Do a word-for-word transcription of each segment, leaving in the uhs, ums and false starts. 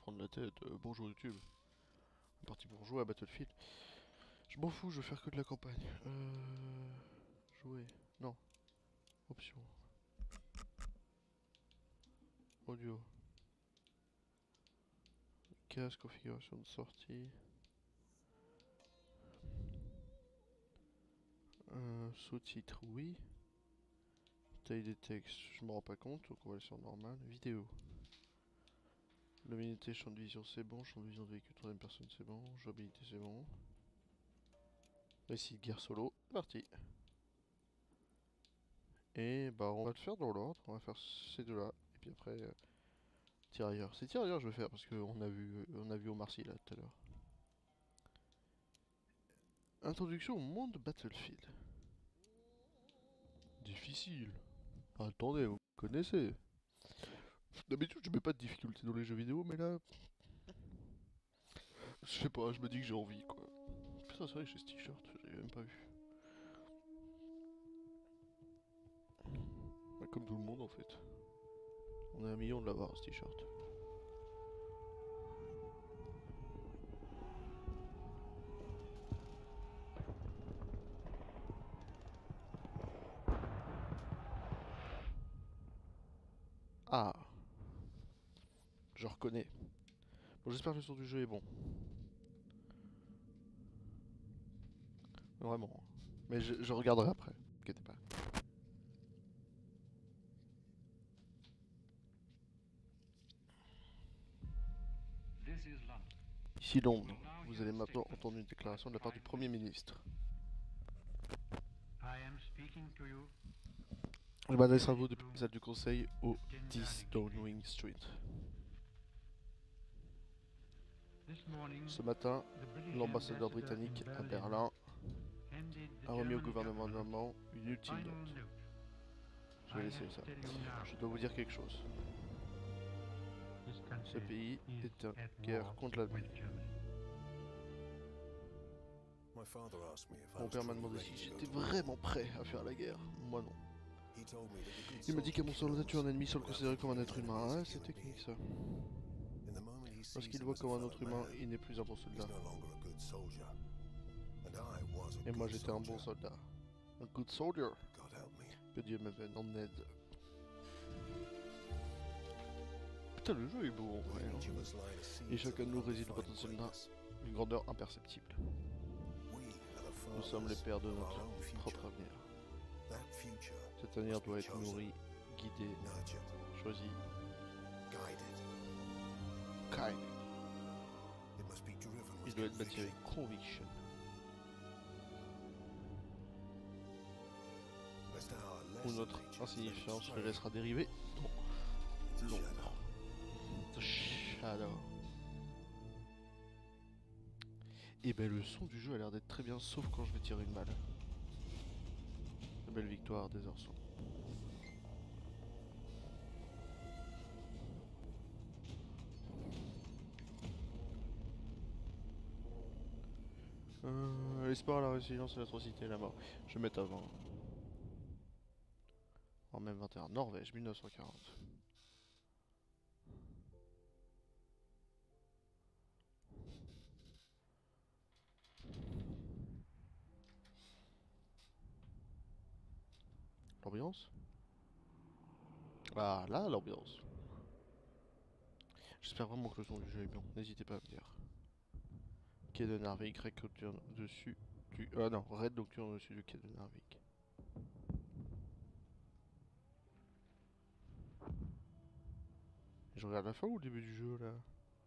prendre la tête. Euh, bonjour YouTube. On est parti pour jouer à Battlefield. Je m'en fous, je vais faire que de la campagne. Euh... Jouer. Non. Option. Audio. Casque, configuration de sortie. Euh, Sous-titres, oui. Taille des textes, je me rends pas compte, donc on va aller sur normal. Vidéo. Luminosité, champ de vision, c'est bon. Champ de vision de véhicule troisième personne, c'est bon. Jouabilité, c'est bon. Récit de guerre solo, parti. Et bah on va le faire dans l'ordre, on va faire ces deux-là. Et puis après, euh, tirailleurs. C'est tirailleurs je vais faire parce qu'on a vu, on a vu Omar Sy là tout à l'heure. Introduction au monde de Battlefield. Difficile. Attendez, vous connaissez. D'habitude je mets pas de difficulté dans les jeux vidéo, mais là... Je sais pas, je me dis que j'ai envie quoi. Putain c'est vrai que j'ai ce t-shirt, j'avais même pas vu. Bah, comme tout le monde en fait. On est un million de l'avoir ce t-shirt. Ah, je reconnais. Bon, j'espère que le son du jeu est bon. Vraiment. Mais je, je regarderai après, inquiétez pas. Ici Londres, vous allez maintenant entendre une déclaration de la part du Premier ministre. Je m'adresse à vous depuis la salle du Conseil au dix Downing Street. Ce matin, l'ambassadeur britannique à Berlin a remis au gouvernement allemand une ultime note. Je vais laisser ça. Je dois vous dire quelque chose. Ce pays est en guerre contre l'Allemagne. Mon père m'a demandé si j'étais vraiment prêt à faire la guerre. Moi non. Il m'a dit qu'à mon soldat tuer un ennemi sans le considérer comme un être humain. Ah, c'est technique ça. Lorsqu'il voit comme un autre humain, il n'est plus un bon soldat. Et moi j'étais un bon soldat. Un good soldier. Que Dieu me vienne en aide. Putain, le jeu est beau en vrai. Hein. Et chacun de nous réside le potentiel d'une grandeur imperceptible. Nous sommes les pères de notre propre avenir. Cet avenir doit être nourri, guidé, choisi, guided. Il doit être bâti avec conviction. Ou notre insignifiance le laissera dériver dans l'ombre. The shadow. Et ben le son du jeu a l'air d'être très bien, sauf quand je vais tirer une balle. La belle victoire des Orsons. Euh, L'espoir, la résilience, l'atrocité et la mort. Je vais mettre avant. En même vingt et un. Norvège, mille neuf cent quarante. L'ambiance. Ah là, l'ambiance. J'espère vraiment que le son du jeu est bon. N'hésitez pas à me dire. Quai de Narvik, Red Nocturne dessus du... Ah non, Red Nocturne dessus du quai de Narvik. Je regarde la fin ou le début du jeu là?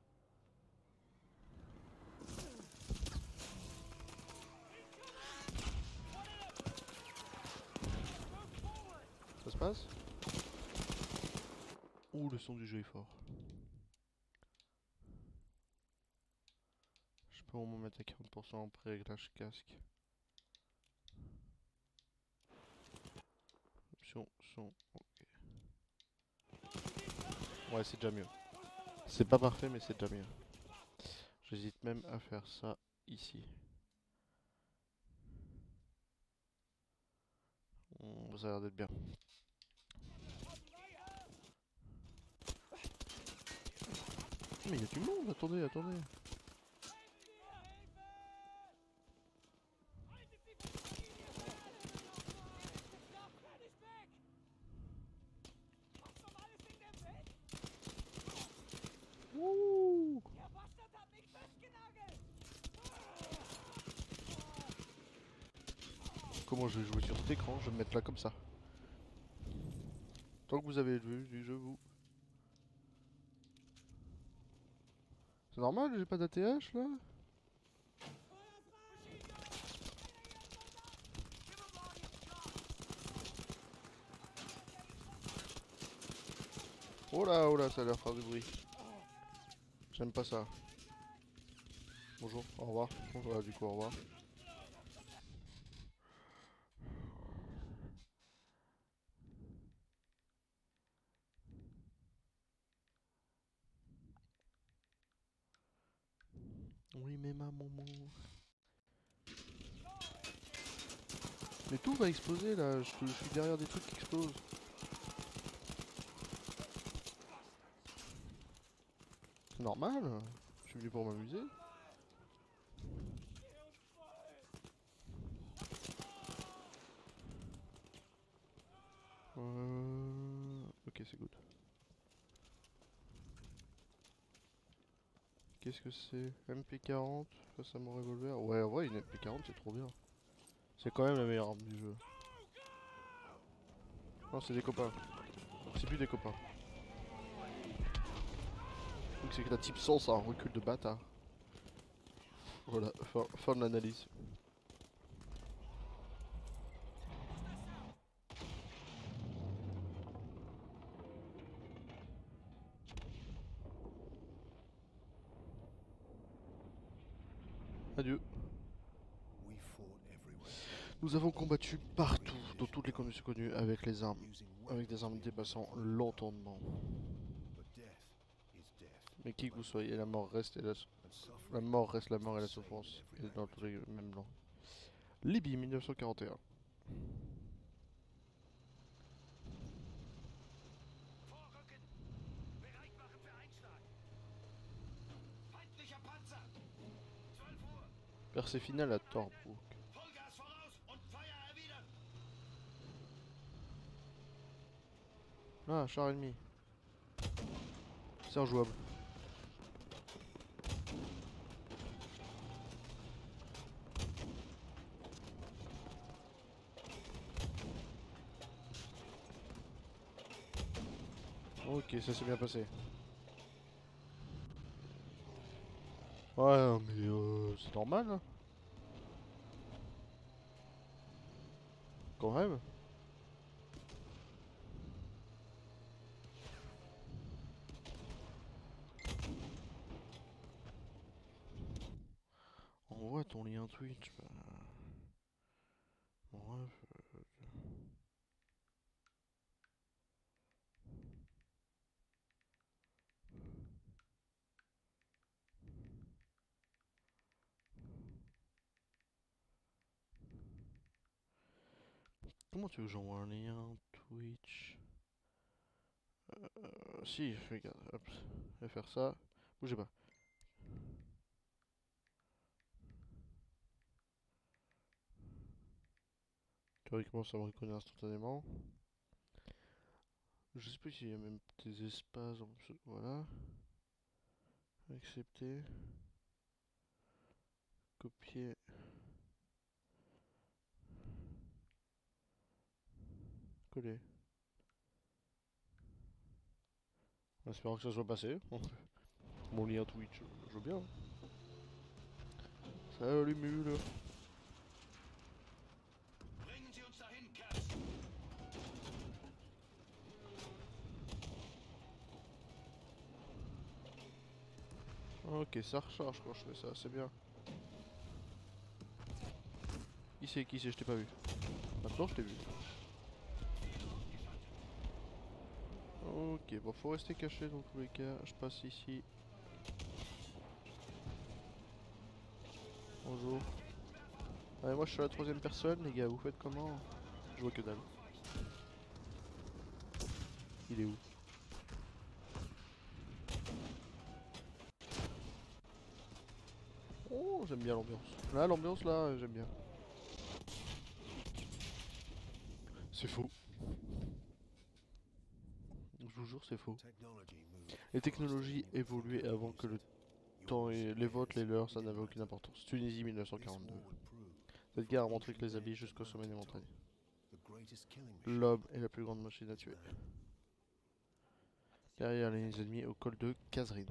Ça se passe? Ouh, le son du jeu est fort. Je peux au moins mettre à quarante pour cent en pré-réglage casque. Option, son, ok. Ouais, c'est déjà mieux. C'est pas parfait, mais c'est déjà mieux. J'hésite même à faire ça ici. Mmh, ça a l'air d'être bien. Mais il y a du monde, attendez, attendez. Wouh! Comment je vais jouer sur cet écran? Je vais me mettre là comme ça. Tant que vous avez vu du jeu, vous. C'est normal, j'ai pas d'A T H là? Oh là, oh là, ça a l'air faire du bruit. J'aime pas ça. Bonjour, au revoir. Bonjour, du coup, au revoir. Oui, mais ma maman. Mais tout va exploser là, je, je suis derrière des trucs qui explosent. C'est normal, je suis venu pour m'amuser. Euh... Ok, c'est good. Qu'est-ce que c'est? M P quarante face à mon revolver? Ouais, en vrai, une M P quarante c'est trop bien. C'est quand même la meilleure arme du jeu. Non, c'est des copains. C'est plus des copains. Donc c'est que la type cent, ça a un recul de bâtard. Voilà, fin, fin de l'analyse. Adieu. Nous avons combattu partout, dans toutes les conditions connues, avec les armes, avec des armes dépassant l'entendement. Mais qui que vous soyez, la mort reste et la, la mort reste la mort et la souffrance, et dans tous les mêmes langues. Libye, mille neuf cent quarante et un. Percée finale à Torbuk. Ah, char ennemi. C'est injouable. Ok, ça s'est bien passé. Ouais, mais euh, c'est normal. Hein. Quand même. Envoie ton lien Twitch. Bah... Bref. Euh... Comment tu veux que j'envoie un lien Twitch? Euh, si, regarde, hop, je vais faire ça. Bougez pas. Théoriquement, ça me reconnaît instantanément. Je sais pas s'il y a même des espaces en dessous. Voilà. Accepter. Copier. Coller. En espérant que ça soit passé. Mon lien Twitch, je veux bien. Salut mule. Ok, ça recharge quand je fais ça, c'est bien. Qui c'est, qui c'est, je t'ai pas vu. Maintenant je t'ai vu. Ok, bon faut rester caché dans tous les cas. Je passe ici. Bonjour. Allez, moi je suis la troisième personne les gars, vous faites comment? Je vois que dalle. Il est où? j'aime bien l'ambiance. Là, l'ambiance, là, j'aime bien. C'est faux. Je vous jure, c'est faux. Les technologies évoluaient avant que le temps et les votes, les leurs, ça n'avait aucune importance. Tunisie mille neuf cent quarante-deux. Cette guerre a montré que les habits jusqu'au sommet des montagnes. L'homme est la plus grande machine à tuer. Derrière les lignes ennemies au col de Kazrin.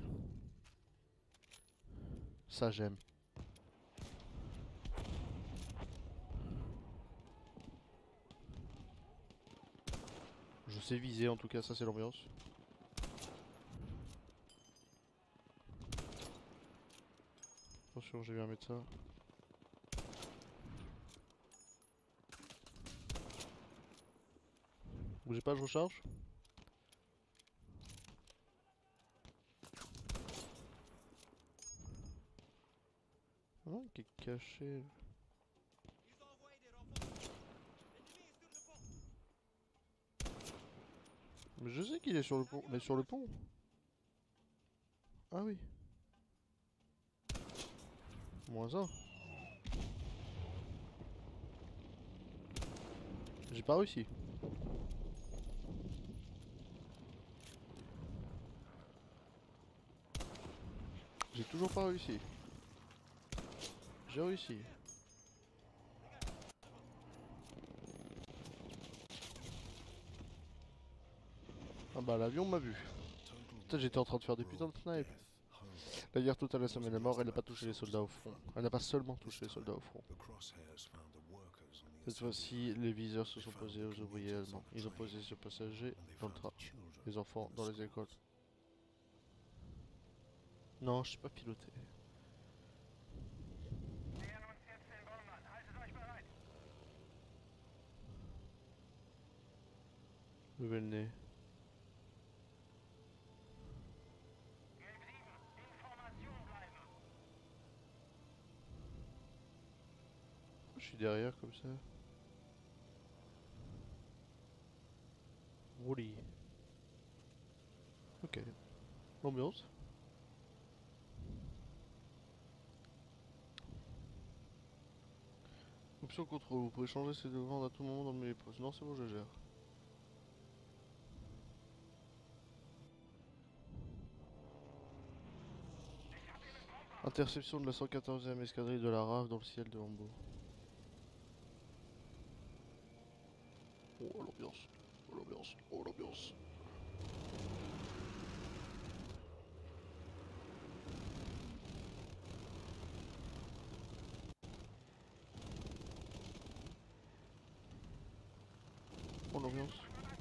Ça j'aime. Je sais viser en tout cas, ça c'est l'ambiance. Attention, j'ai vu un médecin. Bougez pas, je recharge. Oh, qui est caché. Mais je sais qu'il est sur le pont. Mais sur le pont. Ah oui. Moins un. J'ai pas réussi. J'ai toujours pas réussi. J'ai réussi. Ah bah l'avion m'a vu. Putain, j'étais en train de faire des putains de snipes. La guerre totale a semé la mort, elle n'a pas touché les soldats au front. Elle n'a pas seulement touché les soldats au front. Cette fois-ci, les viseurs se sont posés aux ouvriers allemands. Ils ont posé sur passagers dans le train. Les enfants dans les écoles. Non, je sais pas piloter. Levez le nez. Je suis derrière comme ça. Woody. Ok. L'ambiance. Option contrôle. Vous pouvez changer ces demandes à tout moment dans le menu pause. Non, c'est bon, je gère. Interception de la cent quatorzième escadrille de la R A F dans le ciel de Hambourg. Oh l'ambiance. Oh l'ambiance. Oh l'ambiance. Oh l'ambiance.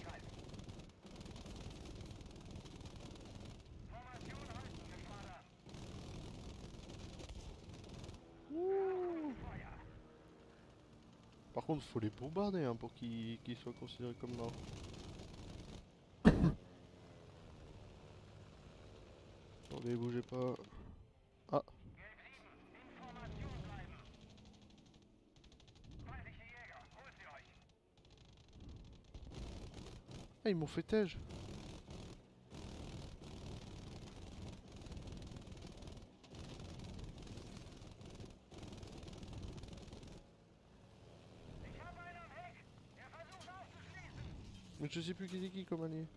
Par contre, faut les bombarder hein, pour qu'ils qu'ils soient considérés comme morts. Attendez, bougez pas. Ah. Ah, ils m'ont fait tège. Mais je sais plus qui c'est qui comme allié.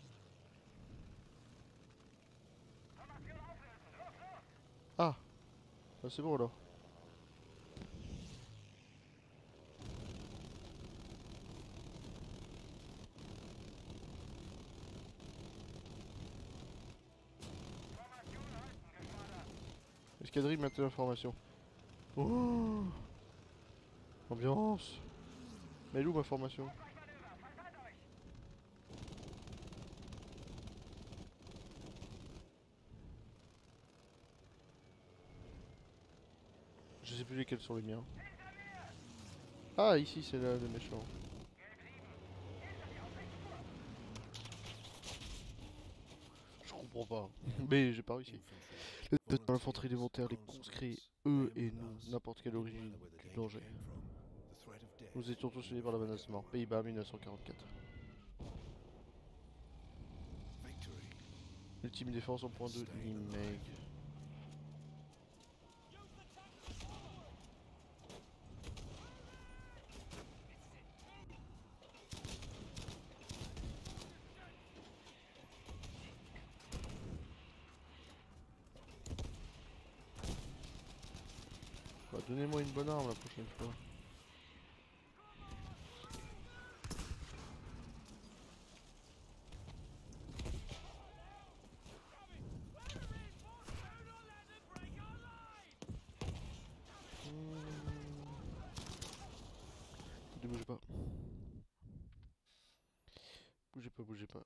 Ah. Ah c'est bon alors. Escadrille maintenant information. Oh. Ambiance. Mais elle est où ma formation? Je sais plus lesquels sont les miens. Ah ici c'est là le méchant. Je comprends pas. Mais j'ai pas réussi. L'infanterie élémentaire, les conscrits, eux et nous, n'importe quelle origine du danger. Nous étions tous unis par la menace de mort. Pays-Bas mille neuf cent quarante-quatre. Ultime défense en point de Nimeg. Donnez-moi une bonne arme la prochaine fois. Ne bougez pas. Bougez pas, bougez pas.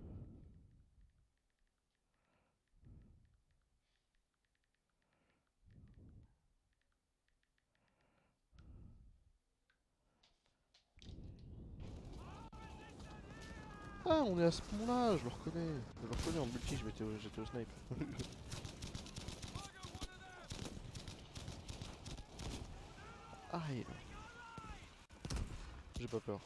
Ah, on est à ce pont-là, je le reconnais. Je le reconnais en multi, je m'étais, j'étais au snipe. Aïe. J'ai pas peur.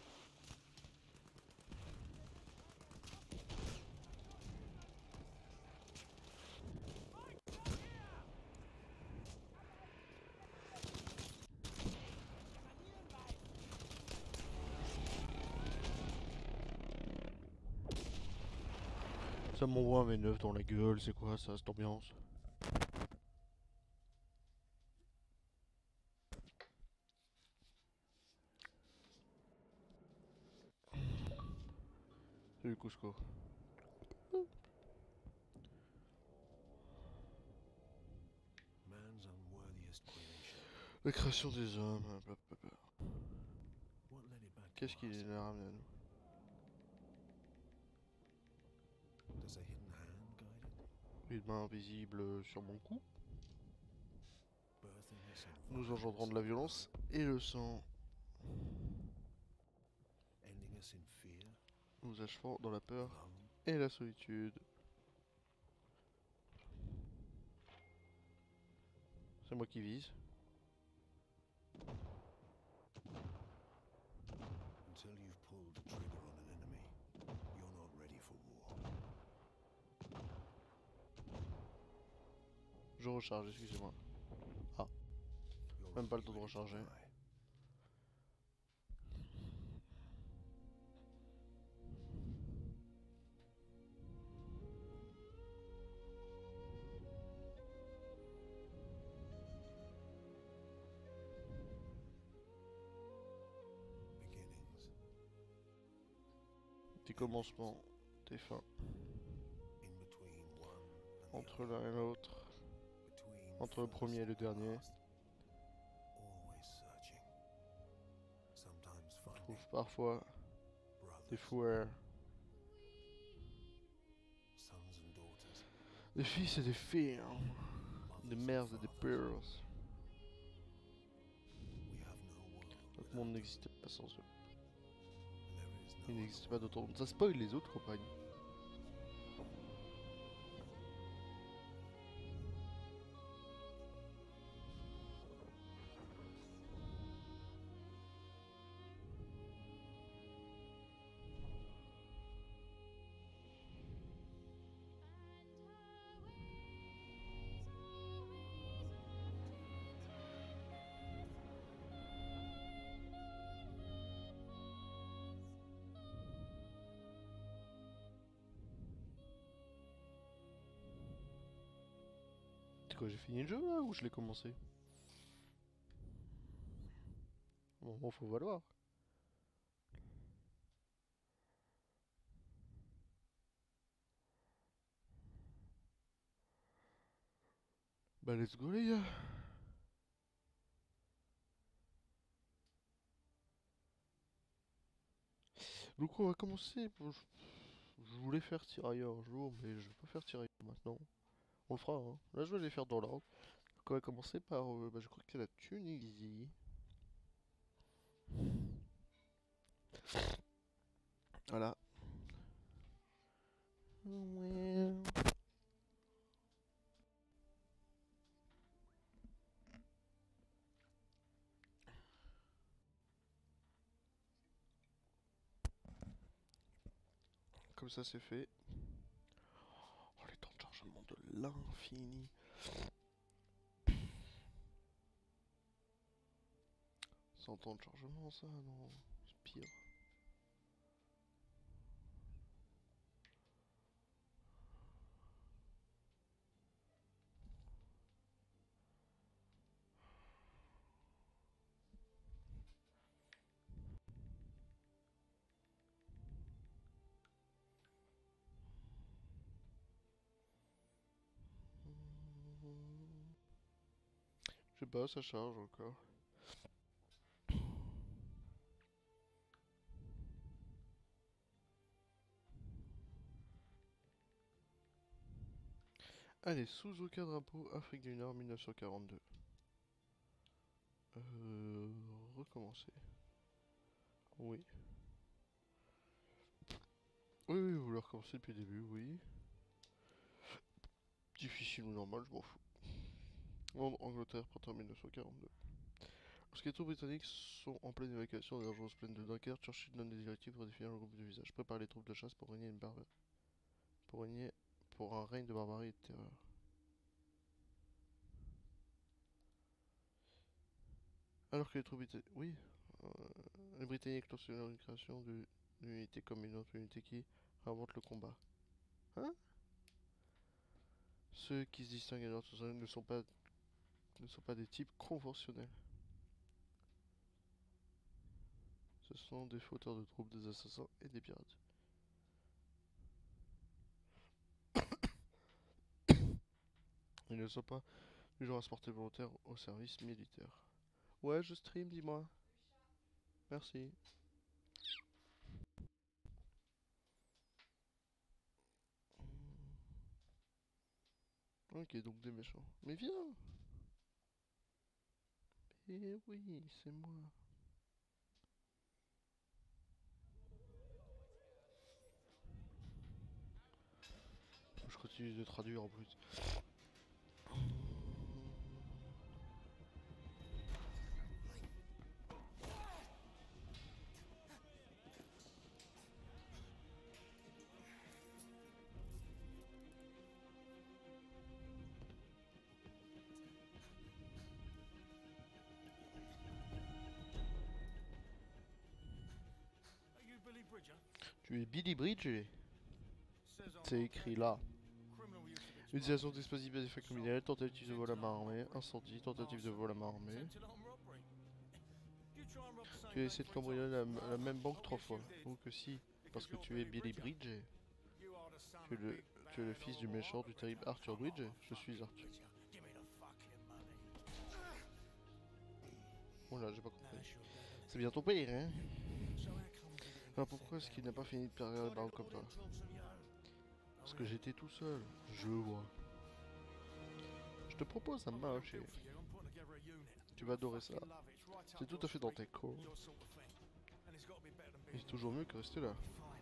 Ça m'envoie un V neuf dans la gueule, c'est quoi ça, cette ambiance? Salut Cusco. La création des hommes, blablabla. Qu'est-ce qui les a ramenés à nous? Une main invisible sur mon cou. Nous engendrons de la violence et le sang. Nous achevons dans la peur et la solitude. C'est moi qui vise. Je recharge, excusez-moi. Ah. Même pas le temps de recharger. Tes commencements, tes fins. Entre l'un et l'autre. Entre le premier et le dernier. On trouve parfois des frères, des fils et des filles, hein. Des mères et des pères. Notre monde n'existe pas sans eux. Il n'existe pas d'autre monde. Ça spoil les autres compagnies. C'est quoi, j'ai fini le jeu là ou je l'ai commencé? Bon, bon, faut valoir. Bah let's go les gars. Donc on va commencer. Je voulais faire tirailleur un jour, mais je vais pas faire tirailleur maintenant. On le fera, hein. Là je vais les faire dans l'ordre. Donc on va commencer par, euh, bah, je crois que c'est la Tunisie. Voilà. Ouais. Comme ça c'est fait. Oh les temps de chargement de l'infini. cent temps de chargement ça, non. C'est pire. Je sais pas, ça charge encore. Allez, sous aucun drapeau, Afrique du Nord, mille neuf cent quarante-deux. Euh... Recommencer. Oui. Oui, oui, vous voulez recommencer depuis le début, oui. Difficile ou normal, je m'en fous. Londres, Angleterre, printemps mille neuf cent quarante-deux. Lorsque les troupes britanniques sont en pleine évacuation des dangereuses plaines de Dunkerque, Churchill donne des directives pour définir le groupe de visage. Prépare les troupes de chasse pour régner une barbe... pour régner pour un règne de barbarie et de terreur. Alors que les troupes britanniques... Oui. Euh, les Britanniques lancent une création d'une unité comme une autre unité qui invente le combat. Hein? Ceux qui se distinguent à d'autres ne sont pas ne sont pas des types conventionnels. Ce sont des fauteurs de troupes, des assassins et des pirates. Ils ne sont pas du genre à se porter volontaire au service militaire. Ouais, je stream, dis-moi. Merci. Ok, donc des méchants. Mais viens! Eh oui, c'est moi. Je continue de traduire en plus. Tu es Billy Bridge? C'est écrit là. Utilisation d'explosifs à effet criminel, tentative de vol à main armée, incendie, tentative de vol à main armée. Tu as essayé de cambrioler la, la même banque trois fois. Ou que si, parce que tu es Billy Bridge. Tu es le, tu es le fils du méchant, du terrible Arthur Bridge. Je suis Arthur. Oh là, j'ai pas compris. C'est bien ton père, hein? Alors pourquoi est-ce qu'il n'a pas fini de perdre la barre comme ça? Parce que j'étais tout seul. Je vois. Je te propose un marché. Tu vas adorer ça. C'est tout à fait dans tes corps. Et c'est toujours mieux que rester là.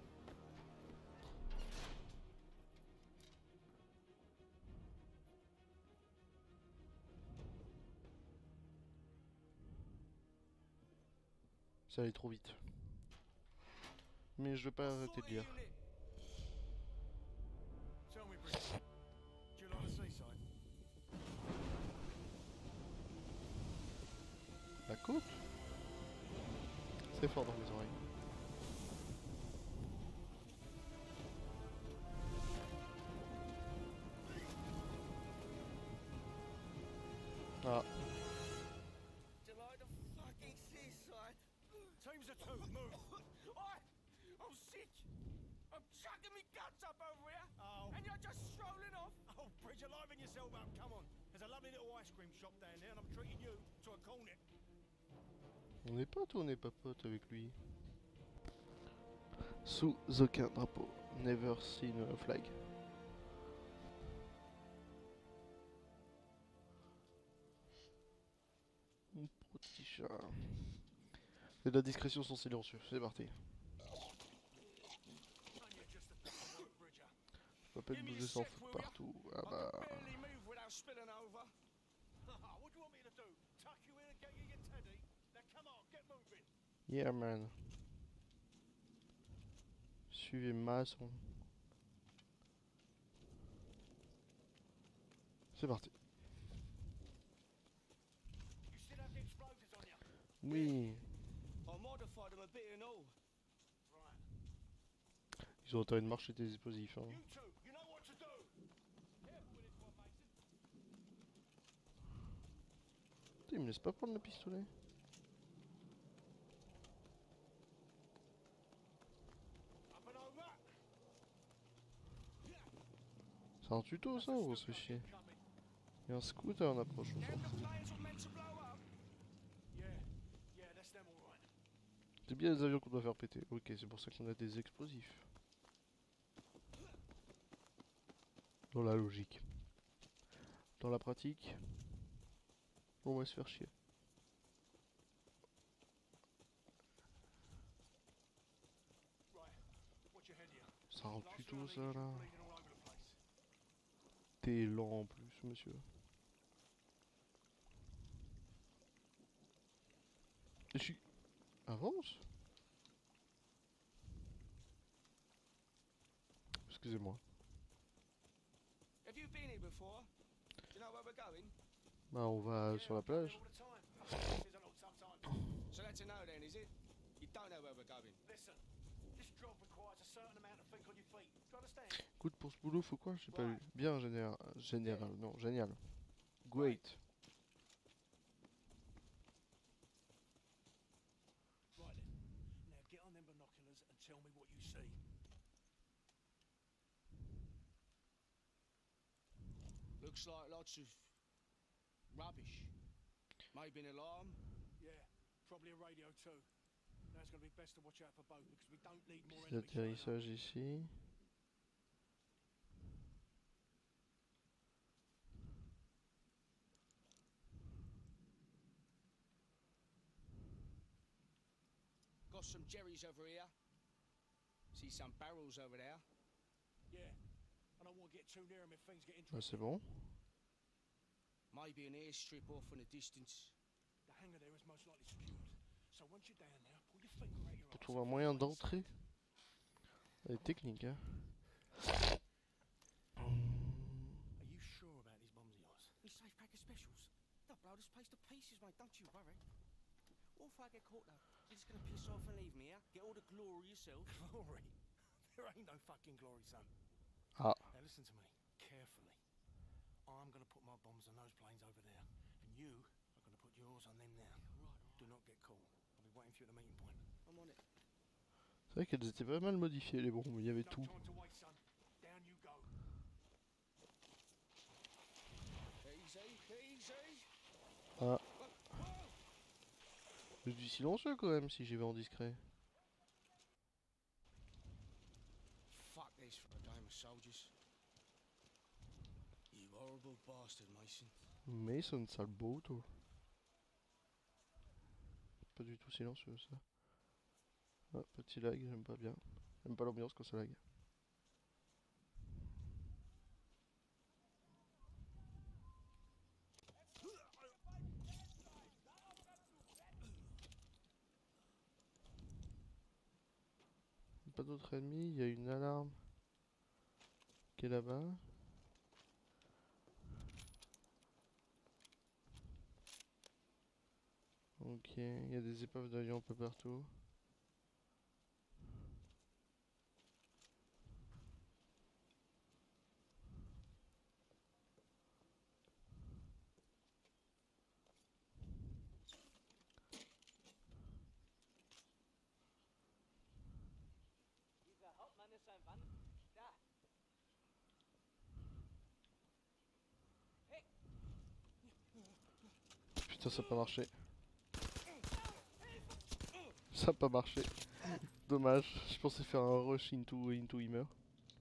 Ça allait trop vite. Mais je vais pas arrêter de lire. La côte? C'est fort dans mes oreilles. Ah. Teams of two, move. I, I'm sick. I'm chucking me guts up over here. Oh. And you're just strolling off. Oh, Bridger, liven yourself up. Come on. There's a lovely little ice cream shop down there, and I'm treating you to a cornet. On n'est pas tourné papote avec lui. Sous aucun drapeau. Never seen a flag. Mon petit chat. Et de la discrétion sont silencieux. C'est parti. Pas peine de bouger sans foutre partout. Ah bah. Yeah man. Suivez maçon. C'est parti. Oui. Ils ont intérêt de marcher des explosifs. Hein. Putain, il me laisse pas prendre le pistolet. C'est un tuto ça ou on se fait chier? y a un scooter en approche, on s'en Them the fout. planes were meant to blow up. Yeah, yeah, that's them all right. C'est bien les avions qu'on doit faire péter. Ok, c'est pour ça qu'on a des explosifs. Dans la logique. Dans la pratique, on va se faire chier. Right, watch your head here. Ça rentre Last plutôt thing I ça need is you là. bleeding all over the place. T'es lent en plus, monsieur. Je suis... Avance. Excusez-moi. Have you been here before? Do you know where we're going? Bah on va sur la plage. All the time. Says a lot sometimes. So that's a no then, is it? You don't know where we're going. Listen, this job requires a certain amount of think on your feet. Do you understand? Écoute, pour ce boulot, faut quoi? J'ai pas lu. Bien, général. Général, non, génial. Great. Right then. Now get on them binoculars and tell me what you see. Looks like lots of rubbish. Maybe an alarm. Yeah, probably a radio too. Now it's going to be best to watch out for both because we don't need more Petit enemies. showing up. atterrissage ici. Got some jerrys over here. See some barrels over there. Yeah. I don't want to get too near them if things get Ah, interesting. c'est bon. Maybe an airstrip off in the distance. The hangar there is most likely secured. So once you're down there, pull your finger out your Pour arse trouver un and moyen find d'entrer. Elle est technique, hein. Are you sure about these bombs of yours? These safe packet specials. They'll blow this place to pieces, mate. Don't you worry. What if I get caught though? You're just gonna piss off and leave me here? Get all the glory yourself? Glory? There ain't no fucking glory, son. Ah. Now listen to me carefully. I'm gonna put my bombs on those planes over there, and you are gonna put yours on them now. Right, right. Do not get caught. I'll be waiting for you at the meeting point. I'm on it. C'est vrai qu'elles étaient pas mal modifiées les bombes, il y avait No tout. time to waste, son. Down you go. Easy, easy. Ah. Je suis silencieux quand même si j'y vais en discret. Fuck this for a game of soldiers. You horrible bastard, Mason. Mason, sale boto. Pas du tout silencieux ça. Ah, petit lag, j'aime pas bien. J'aime pas l'ambiance quand ça lag. Pas d'autres ennemis, il y a une alarme qui est là-bas. Ok, il y a des épaves d'avion un peu partout. Putain, ça a pas marché. Ça a pas marché. Dommage, je pensais faire un rush into, into il meurt.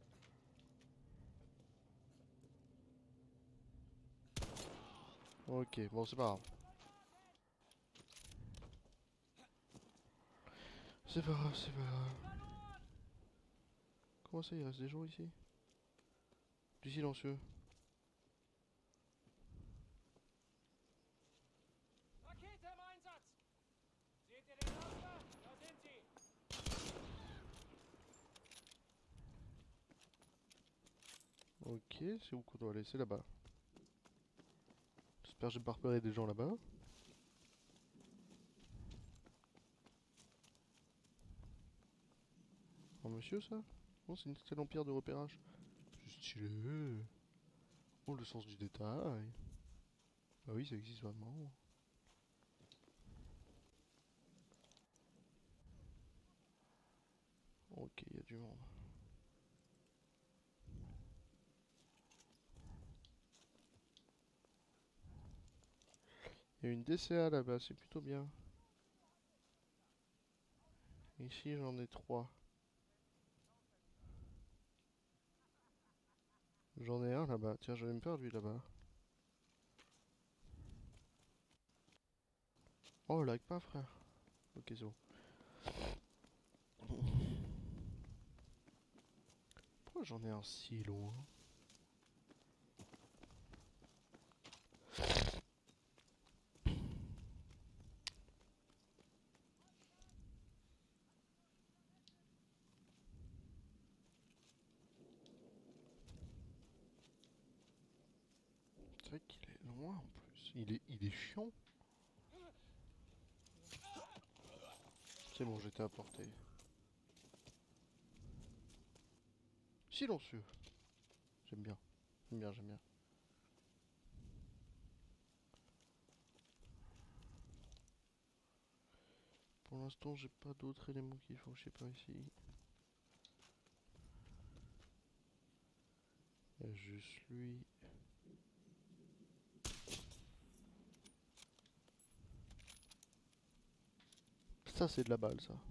Ok, bon c'est pas grave. C'est pas grave, c'est pas grave. Comment ça, il reste des gens ici? Du silencieux. Ok, c'est où qu'on doit aller? C'est là-bas. J'espère que j'ai pas repéré des gens là-bas. Un monsieur ça? Oh, c'est une stèle en pierre de repérage. C'est stylé. Oh, le sens du détail. Bah oui, ça existe vraiment. Ok, il y a du monde. Il y a une D C A là-bas, c'est plutôt bien. Ici j'en ai trois. J'en ai un là-bas. Tiens, j'avais peur lui là-bas. Oh, like pas frère. Ok, c'est bon. Pourquoi j'en ai un si loin? C'est vrai qu'il est loin en plus. Il est, il est chiant. C'est bon, j'étais à portée. Silencieux. J'aime bien. J'aime bien, j'aime bien. Pour l'instant, j'ai pas d'autres éléments qu'il faut. Je sais pas ici. Il y a juste lui. Ça, c'est de la balle, ça.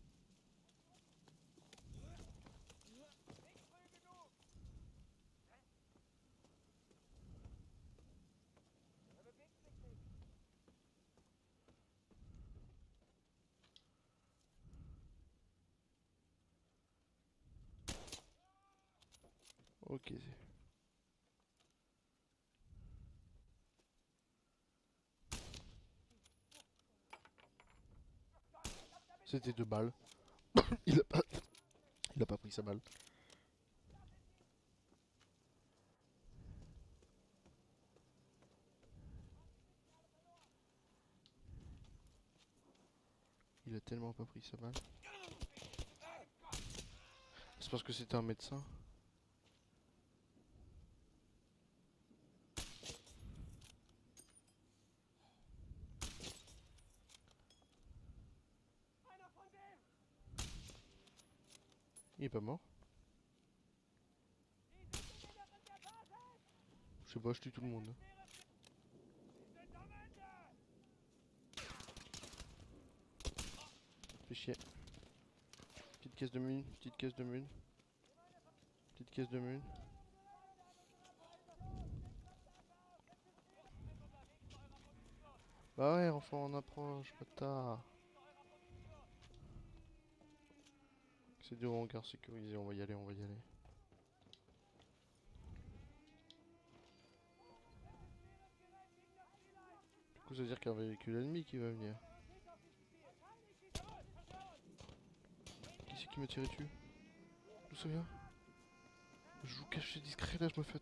Ok. C'était deux balles. il a pas... Il a pas pris sa balle. Il a tellement pas pris sa balle. C'est parce que c'était un médecin. Il est pas mort. Je sais pas, je tue tout le monde. Fais chier. Petite caisse de mine, petite caisse de mine. Petite caisse de mine. Bah ouais, enfin on approche, bâtard. C'est du hangar sécurisé, on va y aller, on va y aller. Du coup ça veut dire qu'il y a un véhicule ennemi qui va venir. Qui c'est qui m'a tiré dessus? D'où ça vient? Je vous cache, c'est discret là, je me fais...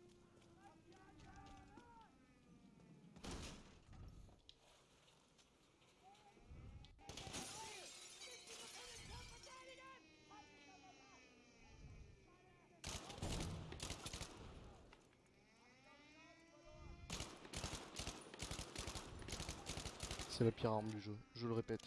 C'est la pire arme du jeu, je le répète.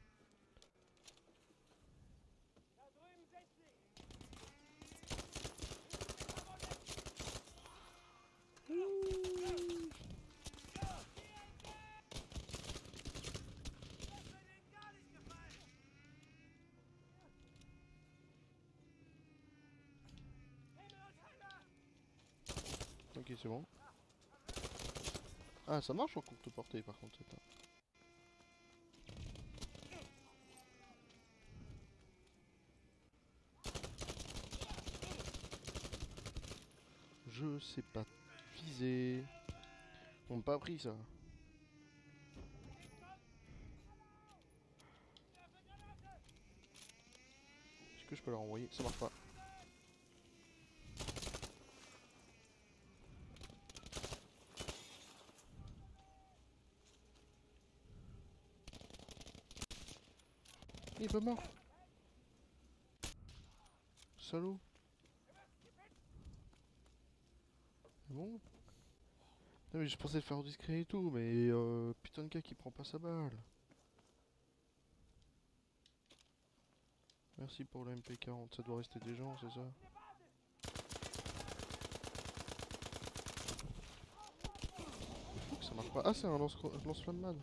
Ok, c'est bon. Ah, ça marche en courte portée par contre, c'est pas. Je sais pas viser. On m'a pas appris ça. Est-ce que je peux leur envoyer? Ça marche pas. Il est pas mort. Salaud. C'est bon? Non mais je pensais le faire discret et tout, mais euh, putain de gars qui prend pas sa balle. Merci pour le M P quarante, ça doit rester des gens, c'est ça? Il faut que ça marche pas. Ah, c'est un lance- lance-flamme man.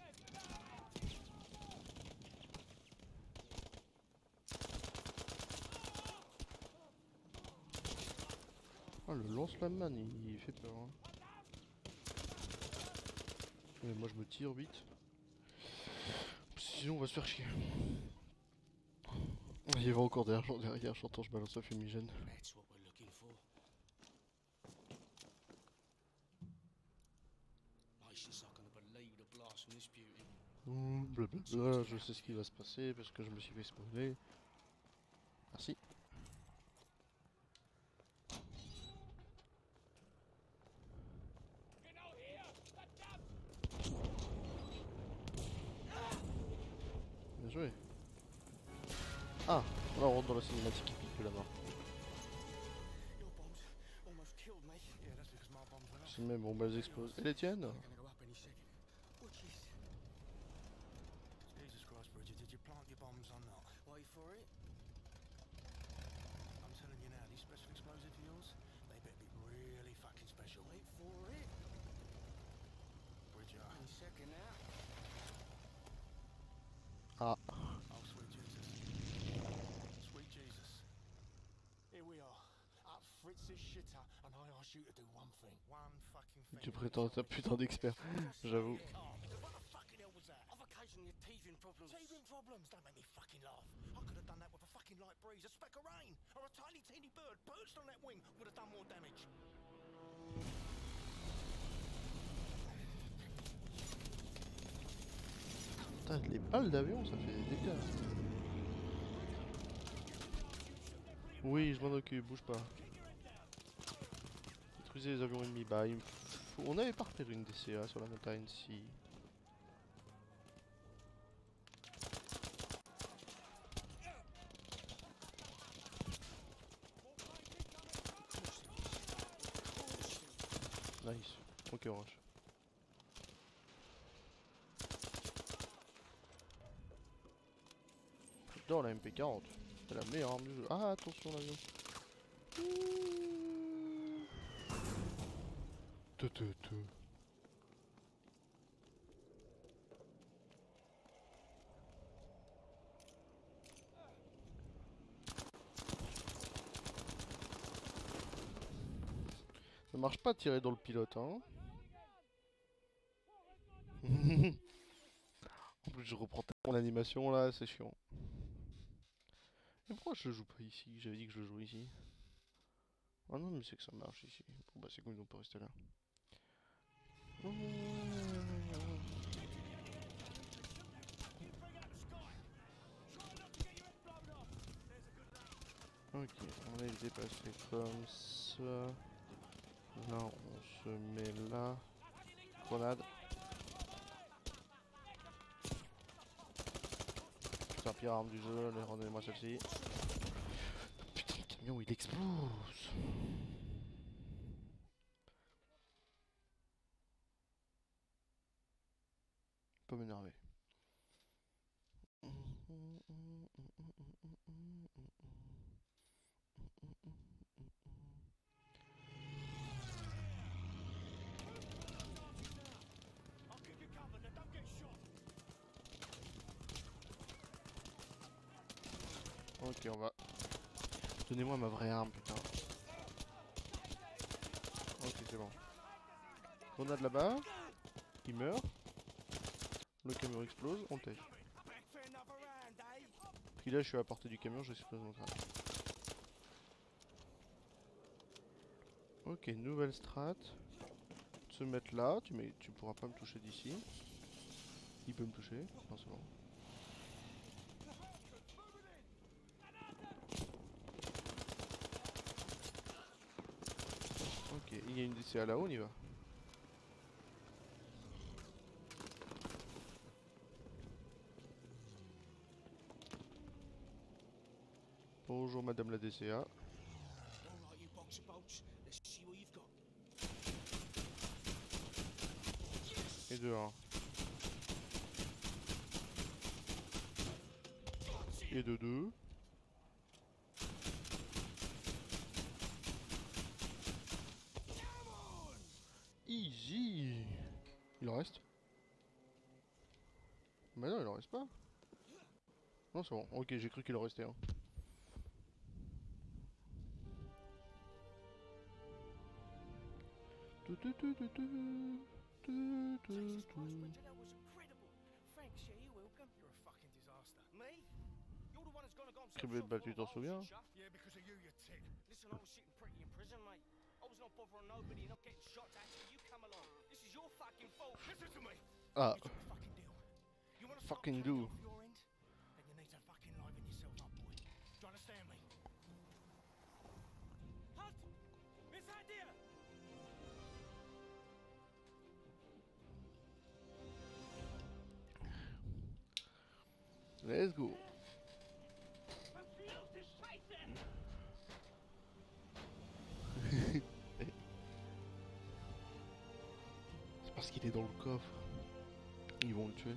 Ah, le lance-flamme man, il, il fait peur. Hein. Mais moi, je me tire vite. Sinon, on va se faire chier. Il va encore derrière, derrière, j'entends, je balance un fumigène. Mmh, blablabla, je sais ce qui va se passer parce que je me suis fait spoiler. Merci. Bien joué. Ah, là on rentre dans la cinématique qui pique là-bas. Si mes bombes elles explosent. Et les tiennes? Ah. Oh, sweet Jesus. Sweet Jesus. Here we are, at Fritz's shitter, and I ask you to do one thing. One fucking thing. Tu prétends être un putain d'expert, j'avoue. What the fucking hell was that? I've occasionally had teething problems. Teething problems? Don't make me fucking laugh. I could have done that with a fucking light breeze, a speck of rain, or a tiny teeny bird perched on that wing would have done more damage. Putain, les balles d'avion, ça fait des dégâts. Oui, je m'en occupe, bouge pas. Détruisez les avions ennemis. Bah, il me faut... On avait pas repéré une D C A sur la montagne, si... Nice. Ok, orange. Dans la M P quarante. C'est la meilleure arme du jeu. Ah, attention l'avion. Te te te. Ça marche pas de tirer dans le pilote, hein. En plus, je reprends mon animation là, c'est chiant. Mais pourquoi je joue pas ici? J'avais dit que je joue ici. Ah non, mais c'est que ça marche ici. Bon, bah, c'est comme ils ont pas resté là. Ok, on est dépassé comme ça. Là, on se met là. Grenade. C'est la pire arme du jeu, rendez-moi celle-ci. Putain, le camion il explose. Pas m'énerver. Ok, on va... Donnez-moi ma vraie arme, putain. Ok, c'est bon. Grenade là-bas. Il meurt. Le camion explose, on tèche. Puis là, je suis à la portée du camion, j'explose mon train. Ok, nouvelle strat. Se mettre là, tu, mets... tu pourras pas me toucher d'ici. Il peut me toucher, non c'est bon. Ok, il y a une D C A là-haut, on y va. Bonjour madame la D C A. Et dehors. Et de deux. Easy. Il en reste? Mais non, il en reste pas. Non, c'est bon. Ok, j'ai cru qu'il en restait un. Tu, tu, tu, tu, tu, tu, tu, Jesus tu. Christ, Bridger, that was incredible. Thanks, yeah, you're welcome. You're a fucking disaster. Me? You're the one who's gonna go himself Criblé de shot balle, full tu of t'en holes souviens? and stuff. Yeah, because of you, you tit. Listen, I was sitting pretty in prison, mate. I was not bothering nobody, not getting shots at you. You come along. This is your fucking fault. Listen to me. Ah, You took a fucking deal. You wanna start fucking playing do. off your end? Then you need to fucking liven yourself up, boy. Do you understand me? Halt! Wer seid ihr? Let's go. Verfluchte Scheiße! C'est parce qu'il est dans le coffre. Ils vont le tuer.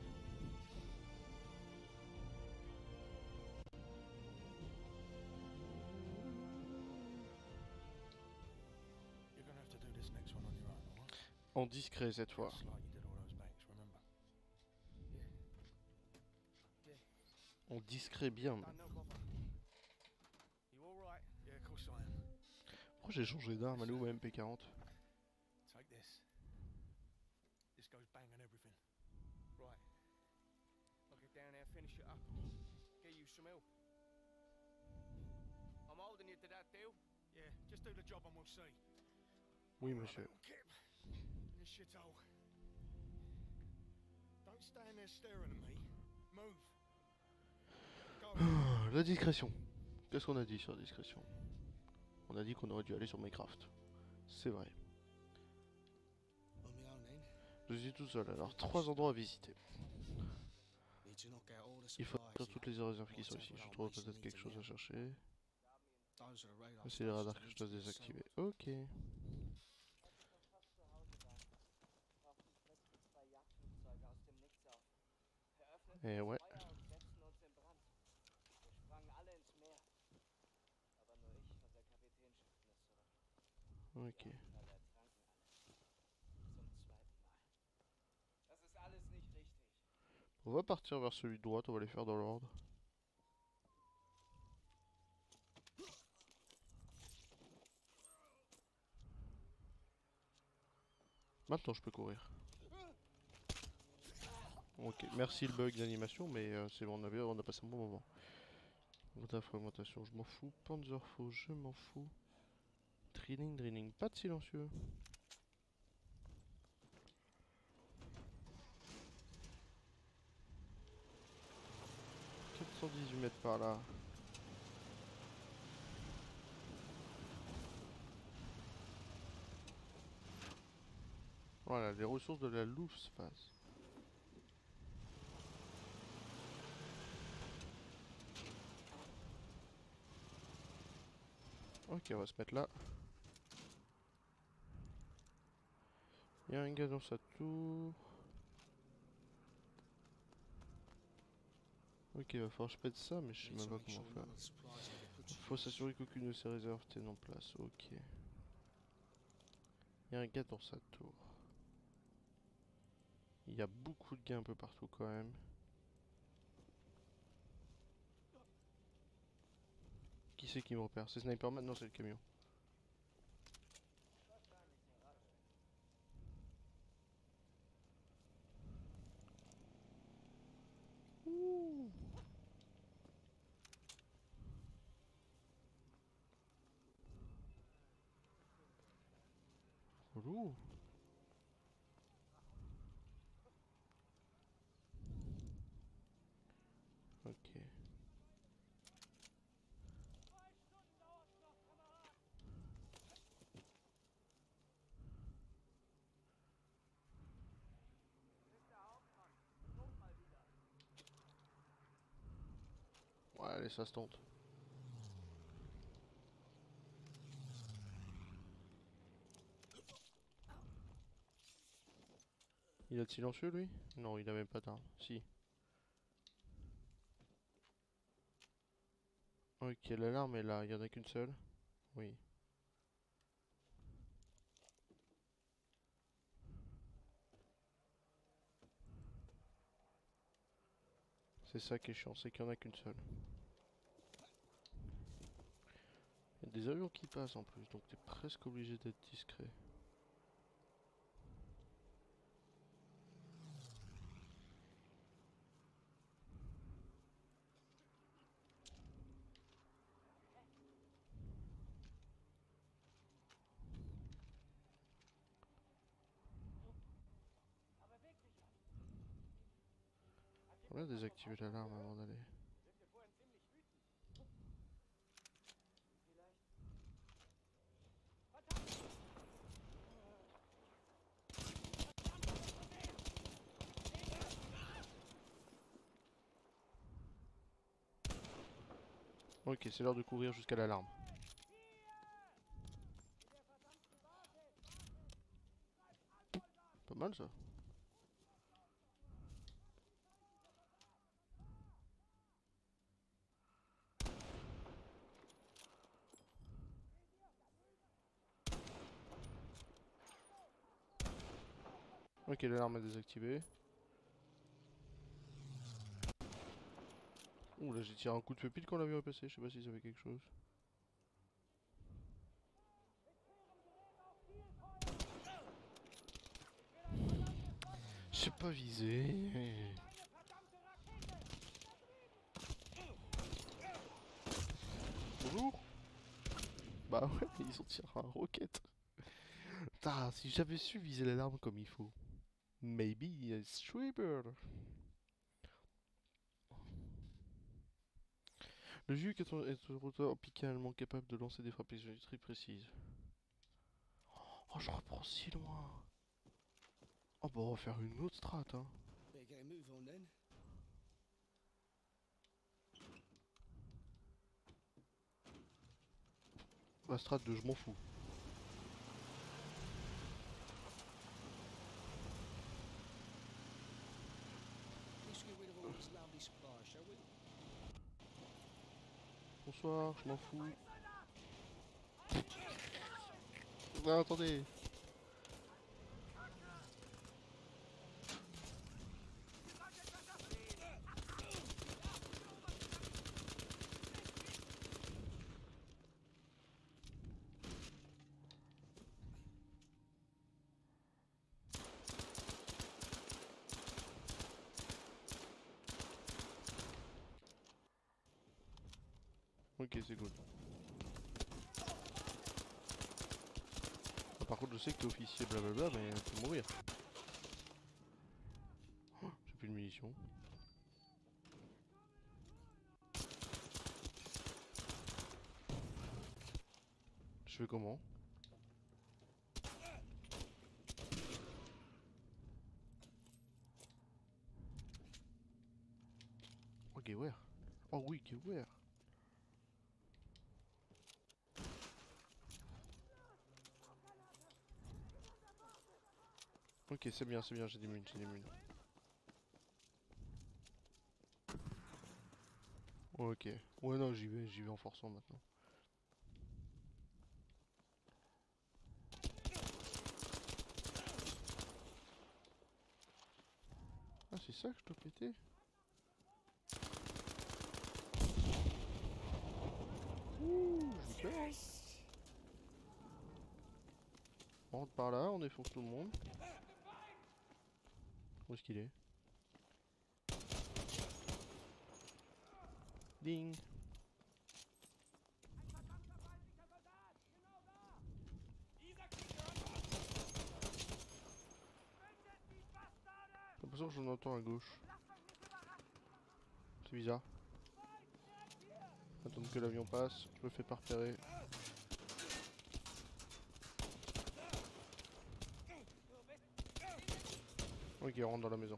You're gonna have to do this next one on your own, alright? En discret cette fois. Just like you did all those banks, remember? Yeah. Yeah. En discret bien. Don't no bother. You alright? Yeah, of course I am. Pourquoi j'ai changé d'arme? Elle est où ma M P quarante? Take this. This goes bang and everything. Right. I'll get down there, finish it up. Get you some help. I'm holding you to that deal. Yeah, just do the job and we'll see. Oui, monsieur. Kip, this shithole. Don't stand there staring at me. Move. Go. La discrétion. Qu'est-ce qu'on a dit sur la discrétion? On a dit qu'on aurait dû aller sur Minecraft. C'est vrai. Je suis tout seul, alors trois endroits à visiter. Il faut faire toutes les réserves qui sont ici. Je trouve peut-être quelque chose à chercher. C'est les radars que je dois désactiver. Ok. Et ouais. Ok. On va partir vers celui de droite, on va les faire dans l'ordre. Maintenant je peux courir. Ok, merci le bug d'animation, mais euh, c'est bon, on, avait, on a passé un bon moment. Water fragmentation, je m'en fous. Panzerfaux, je m'en fous. Drilling, drilling, pas de silencieux. quatre cent dix-huit mètres par là. Voilà, les ressources de la Luftwaffe. Ok, on va se mettre là. Il y a un gars dans sa tour. Ok, il va falloir que je pète ça, mais je sais même pas comment faire. Faut s'assurer qu'aucune de ces réserves tienne en place. Ok. Il y a un gars dans sa tour. Il y a beaucoup de gars un peu partout quand même. Qui c'est qui me repère? C'est Sniperman? Non, c'est le camion. Ouh. Relou. Ok. Ouais, allez, ça se tente. Il a de silencieux lui? Non, il a même pas d'arme. Si. Ok, l'alarme est là. Il y en a qu'une seule? Oui. C'est ça qui est chiant, c'est qu'il n'y en a qu'une seule. Il y a des avions qui passent en plus, donc t'es presque obligé d'être discret. On a désactivé l'alarme avant d'aller. Ok, c'est l'heure de courir jusqu'à l'alarme. Pas mal ça. Ok, l'alarme est désactivée. Ouh, là j'ai tiré un coup de feu pile quand l'avion est passé, je sais pas si ça fait quelque chose. J'ai pas visé. Bonjour. Bah ouais, ils ont tiré un roquette. Ah, si j'avais su viser l'alarme comme il faut. Maybe a streamer. Le Juk est un, est un rotor piqué allemand capable de lancer des frappes très précises. Oh, je reprends si loin. Oh, bah on va faire une autre strat, hein. La strat de je m'en fous. Bonsoir, je m'en fous. Non, attendez. Ok, c'est cool. Ah, par contre, je sais que t'es officier blablabla, mais tu peux mourir. Oh, j'ai plus de munitions. Je fais comment? Oh, Gewehr. Oh oui, Gewehr. Ok, c'est bien, c'est bien, j'ai des munes, j'ai des munes. Ok. Ouais, non, j'y vais, j'y vais en forçant maintenant. Ah, c'est ça que je dois péter? Ouh, j'ai peur. On rentre par là, on défonce tout le monde. Où est-ce qu'il est? Ding. J'ai l'impression que j'en entends à gauche. C'est bizarre. Attendre que l'avion passe, je me fais pas repérer. Ok, on rentre dans la maison.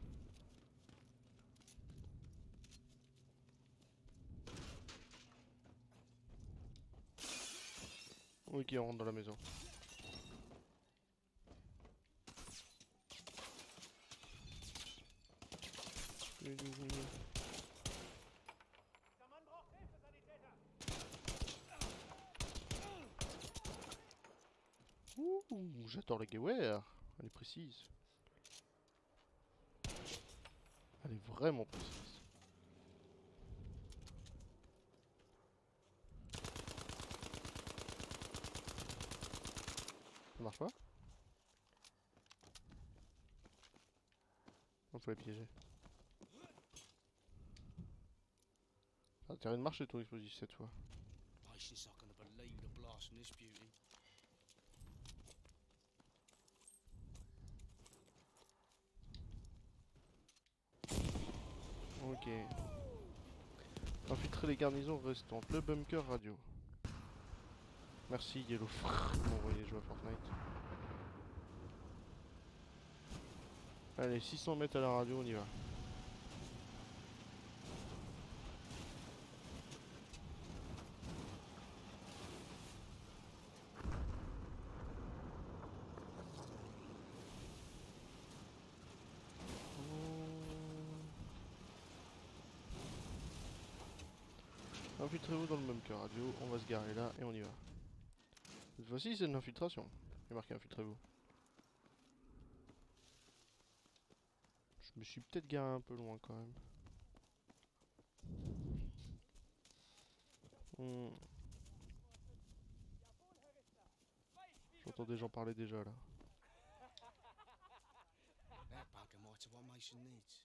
Ok, on rentre dans la maison. Ouh, j'adore la Gewehr. Elle est précise. Elle est vraiment précise. marche pas? On peut les piéger. Ça a intérêt de marcher ton explosif cette fois. Patience, I can believe the blast from this beauty. Ok. Infiltrer les garnisons restantes. Le bunker radio. Merci Yellow de m'envoyer jouer à Fortnite. Allez, six cents mètres à la radio, on y va. Infiltrez-vous dans le bunker radio, on va se garer là et on y va. Cette fois-ci c'est de l'infiltration. Il est marqué infiltrez-vous. Je me suis peut-être garé un peu loin quand même. Hmm. J'entends des gens parler déjà là. That bugger might have what Mason needs.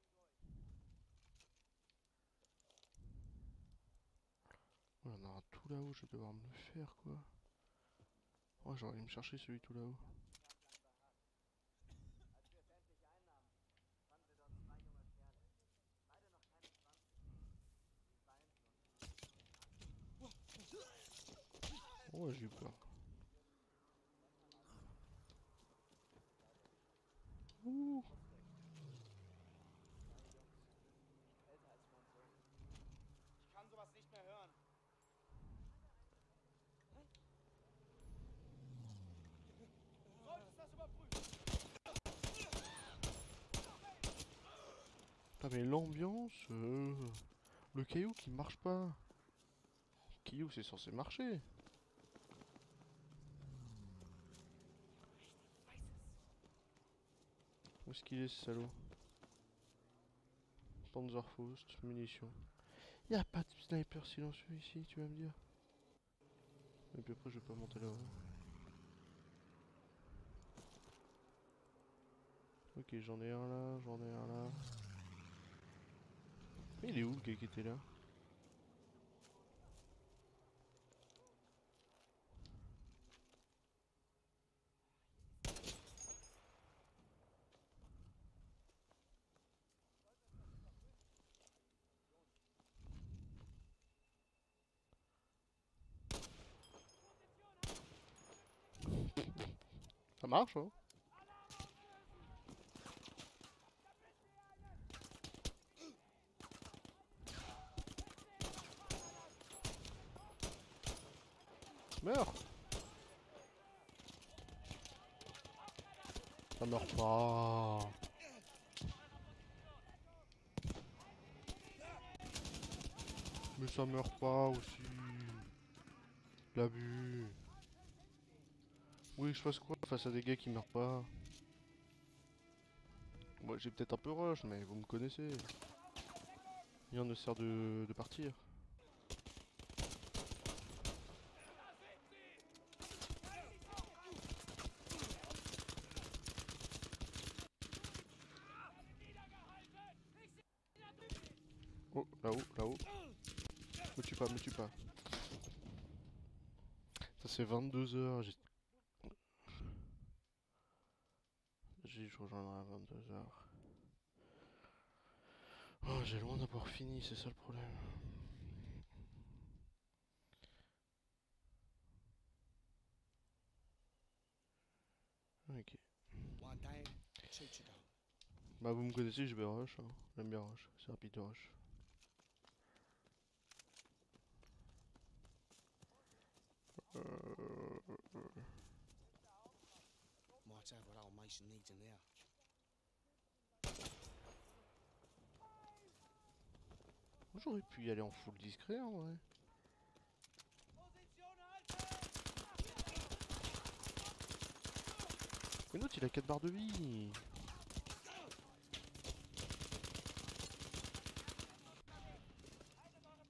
Il y en a un tout là-haut, je vais devoir me le faire quoi. Oh, j'aurais dû me chercher celui tout là-haut. Oh, j'ai eu peur. Ouh. Ich kann sowas nicht mehr hören. Solltest das überprüfen. Putain mais l'ambiance, euh... le caillou qui marche pas. Le caillou c'est censé marcher. Où est-ce qu'il est ce salaud? Panzerfaust, munitions. Y'a pas de sniper silencieux ici, tu vas me dire. Et puis après je vais pas monter là-haut. Ok, j'en ai un là, j'en ai un là. Mais il est où le gars qui était là? Ça marche hein? Meurs! Ça meurt pas! Mais ça meurt pas aussi! L'abus! Oui, je fasse quoi face à des gars qui meurent pas? Moi j'ai peut-être un peu rush, mais vous me connaissez. Rien ne sert de, de partir. Oh, là-haut, là-haut. Me tue pas, me tue pas. Ça c'est vingt-deux heures. J'ai... J'ai je rejoindrai à vingt-deux heures. Oh, j'ai loin d'avoir fini, c'est ça le problème. Ok. Bah vous me connaissez, je vais rush. Hein. J'aime bien rush, c'est rapide de rush. Euh... J'aurais pu y aller en full discret en vrai. Mais l'autre il a quatre barres de vie.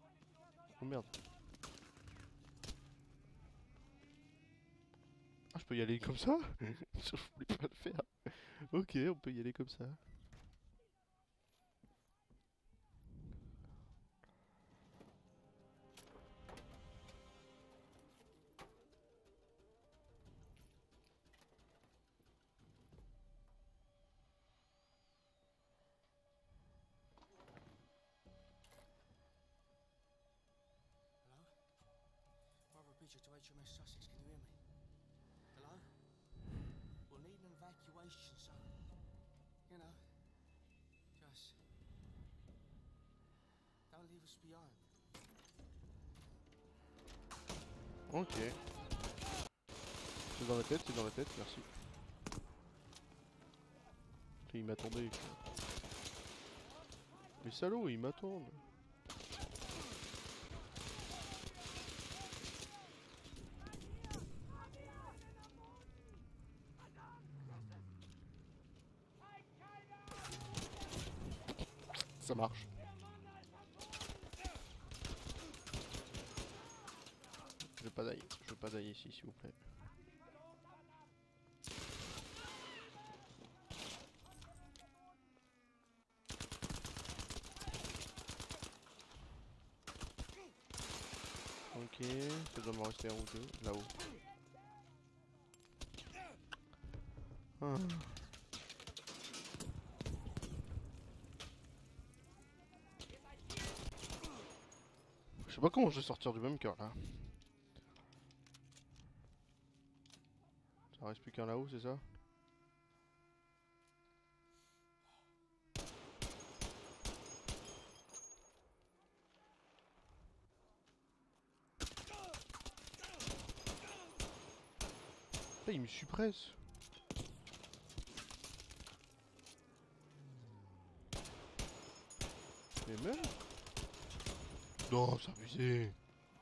Oh merde. Ah je peux peut y aller comme ça? Je voulais pas le faire. Ok, on peut y aller comme ça. Brother Bridger to H M S Sussex, can you hear me? Hello? We'll need an evacuation, so, you know, just don't leave us behind. Ok. C'est dans la tête, c'est dans la tête, merci. Il m'attendait. Mais salaud, il m'attend. Ça marche. Je veux pas d'ail, je veux pas d'ail ici s'il vous plaît. Ok, ça doit m'en rester un ou deux, là-haut. Ah. Je sais pas comment je vais sortir du bunker là. Ça reste plus qu'un là-haut, c'est ça? Ah, il me suppresse. Mais même. Non, c'est abusé.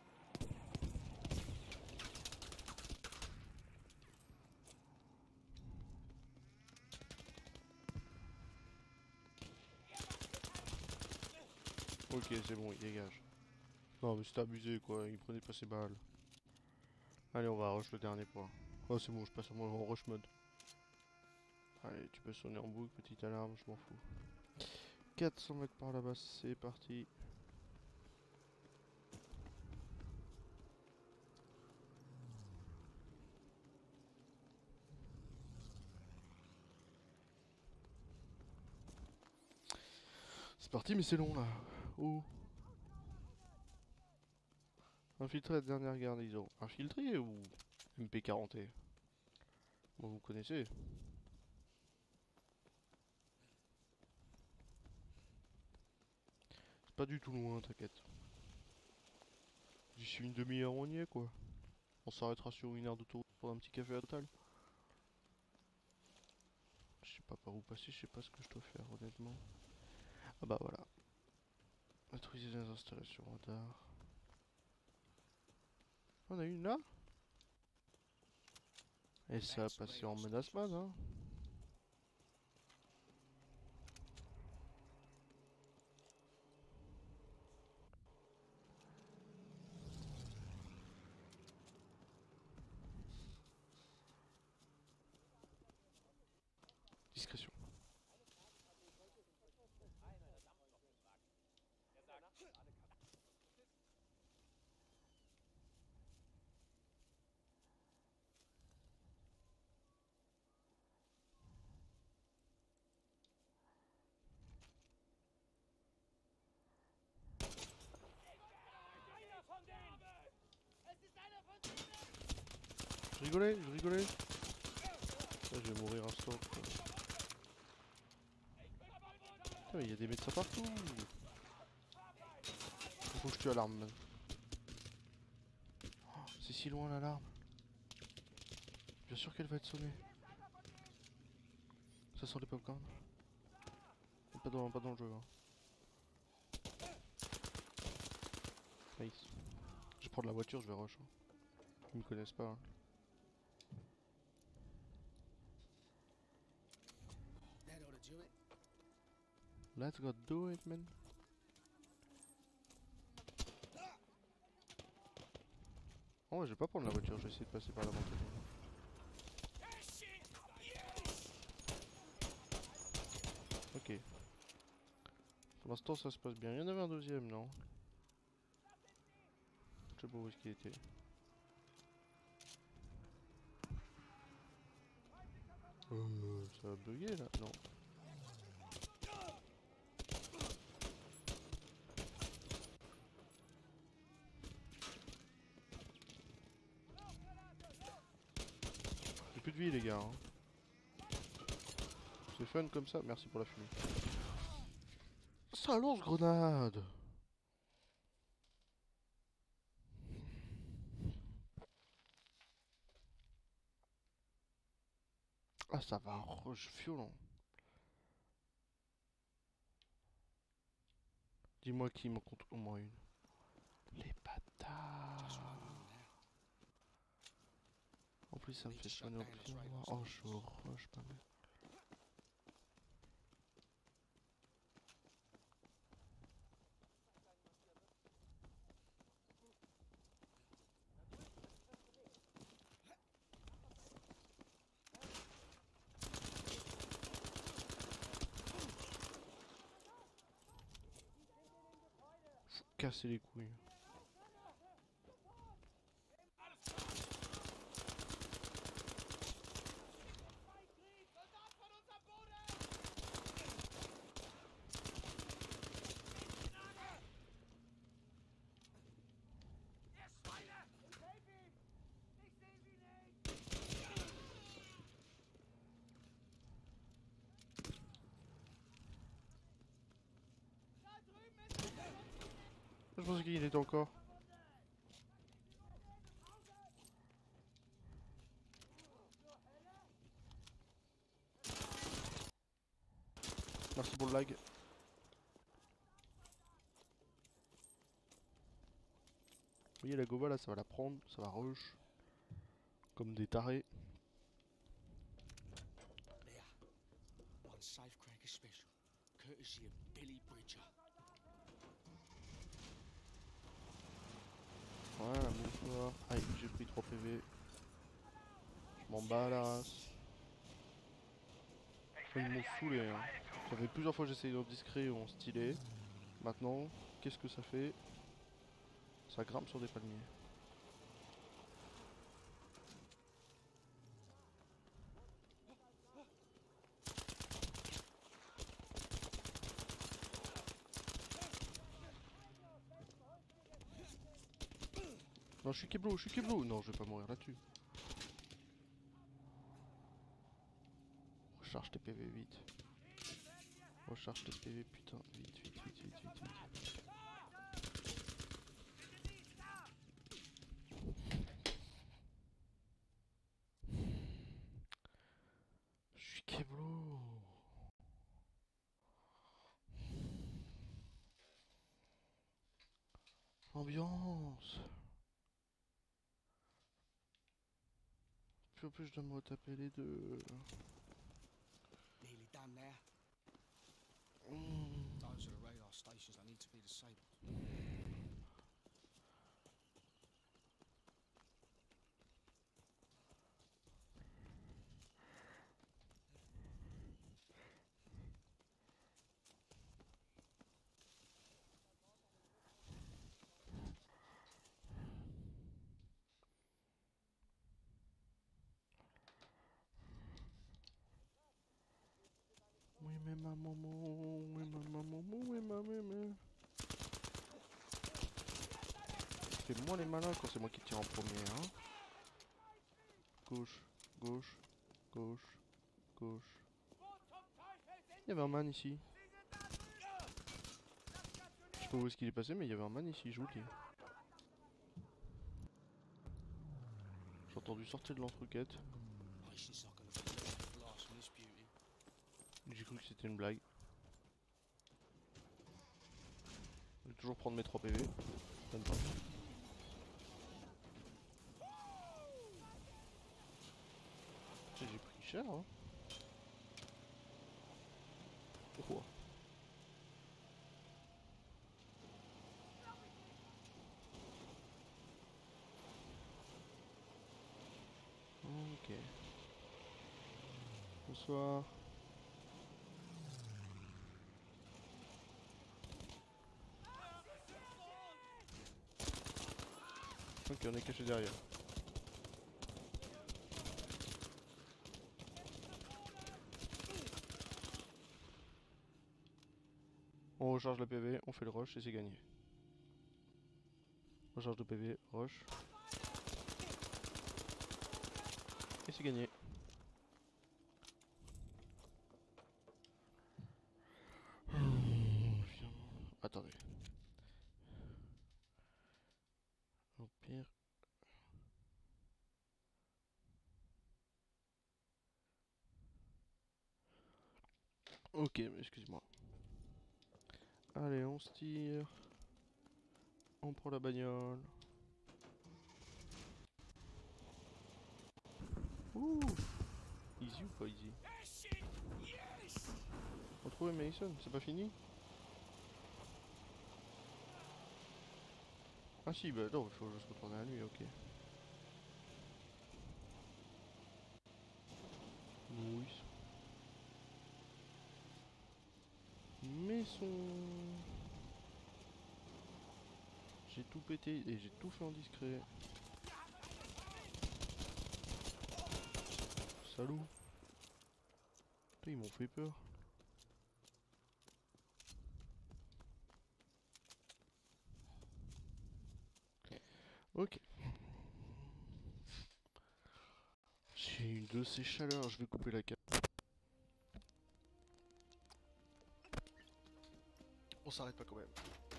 Ok, c'est bon, il dégage. Non, mais c'est abusé quoi, il prenait pas ses balles. Allez, on va rush le dernier point. Oh, c'est bon, je passe en rush mode. Allez, tu peux sonner en boucle, petite alarme, je m'en fous. quatre cents mètres par là-bas, c'est parti. C'est parti, mais c'est long là. Oh. Infiltré la dernière garnison. Infiltré ou M P quarante? Bon, vous connaissez. C'est pas du tout loin, t'inquiète. D'ici une demi-heure, on y est quoi. On s'arrêtera sur une heure d'autoroute pour un petit café à Total. Je sais pas par où passer, je sais pas ce que je dois faire honnêtement. Ah bah voilà. Maîtriser les installations radar. On a une là. Et ça a passé en menace man hein. Discrétion. Je rigolais, je rigolais. Là, je vais mourir instant. Putain, il y a des médecins partout. Faut que je tue l'alarme. Oh, c'est si loin l'alarme. Bien sûr qu'elle va être sonnée. Ça sent les popcorn. Pas dans, pas dans le jeu. Hein. Nice. Je vais prendre la voiture, je vais rush. Hein. Ils me connaissent pas. Hein. Let's go do it, man. Oh, ouais, je vais pas prendre la voiture, je vais essayer de passer par la montagne. Ok. Pour l'instant ça se passe bien. Il y en avait un deuxième, non? Je sais pas où est-ce qu'il était. Euh, ça a bugué là? Non. J'ai plus de vie les gars. Hein. C'est fun comme ça, merci pour la fumée. Ça lance grenade. Ah ça va, rush violent. Dis-moi qui me compte au moins une. Les bâtards. En plus ça me fait soigner au plus. Oh je rush pas mal. Faut casser les couilles. Je pensais qu'il était encore. Merci pour le lag. Vous voyez la Gova là, ça va la prendre, ça va rush. Comme des tarés. There. One Safecracker special, courtesy of Billy Bridger. Voilà, bonsoir. Aïe, j'ai pris trois P V. Je m'en bats la race. Ils m'ont saoulé. Hein. Ça fait plusieurs fois que j'essaye d'être discret ou en stylé. Maintenant, qu'est-ce que ça fait? Ça grimpe sur des palmiers. Non, je suis Keblo, je suis Keblo. Non, je vais pas mourir là-dessus. Recharge tes P V vite. Recharge tes P V, putain. Vite, vite, vite, vite, vite, vite. Je suis Keblo. Ambiance. Puis en plus, je dois me retaper les deux. Nearly done there. Mmh. Those are the radar stations that need to be disabled. Oui mais ma maman, oui ma maman, oui ma maman. C'est moi les malins quand c'est moi qui tire en premier, hein. Gauche, gauche, gauche, gauche. Il y avait un man ici. Je sais pas où est-ce qu'il est passé mais il y avait un man ici, je vous le dis. J'ai entendu sortir de l'entrequête. J'ai cru que c'était une blague. Je vais toujours prendre mes trois P V. Même pas. J'ai pris cher hein. Pourquoi? Ok. Bonsoir. Ok, on est caché derrière. On recharge le P V, on fait le rush et c'est gagné. Recharge de P V, rush. Et c'est gagné. Attendez. Au pire. Ok, excuse-moi. Allez, on se tire. On prend la bagnole. Ouh. Easy ou pas easy? Retrouver Mason, c'est pas fini? Ah si, bah non, il faut juste retourner à lui, ok. Oui. Maison. J'ai tout pété et j'ai tout fait en discret. Salaud. Putain, ils m'ont fait peur. Ok. J'ai une de ces chaleurs, je vais couper la carte. On s'arrête pas quand même.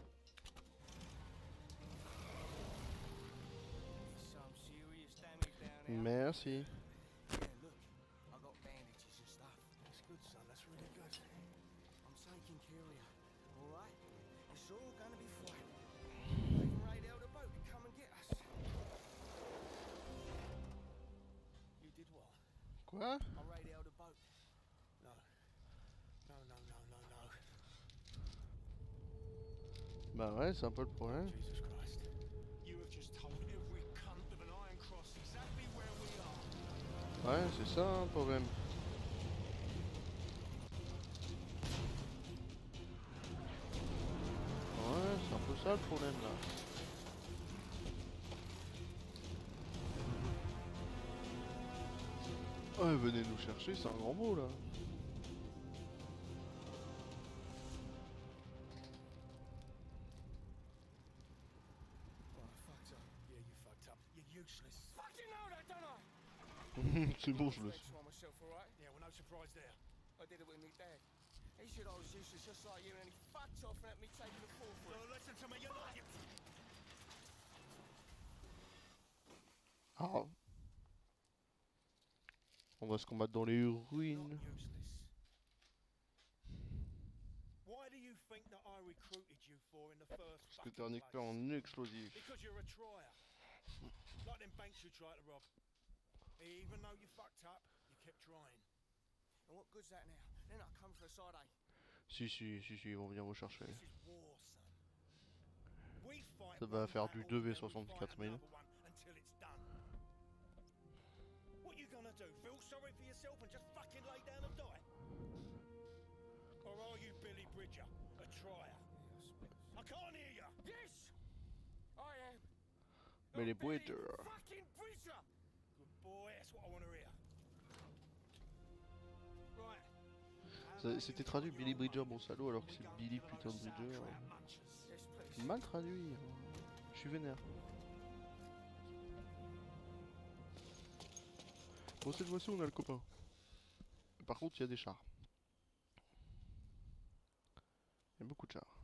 Merci. Quoi? Bah ouais, c'est un peu le problème. Ouais, c'est ça un problème. Ouais, c'est un peu ça le problème là. Ouais, venez nous chercher, c'est un grand mot là. C'est bon, je le sais. Ah. On va se combattre dans les ruines. Parce que t'es un expert en explosifs. Si, si, si, si, ils vont venir vous chercher. Ça va faire du deux v soixante-quatre mille. Mais les Bridger. C'était traduit Billy Bridger, bon salaud, alors que c'est Billy putain de Bridger. Mal traduit. Je suis vénère. Bon, cette fois-ci, on a le copain. Par contre, il y a des chars. Il y a beaucoup de chars.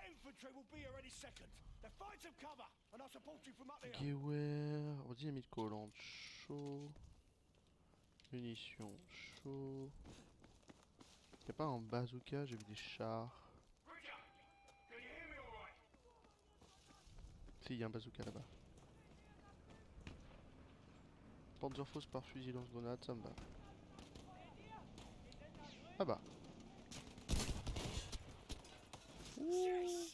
Gewehr, dynamite collante, chaud. Munitions, chaud. Y'a pas un bazooka, j'ai vu des chars. Si, y'a un bazooka là-bas. Panzerfaust par fusil lance-grenade, ça me va. Ah bah. Ouh.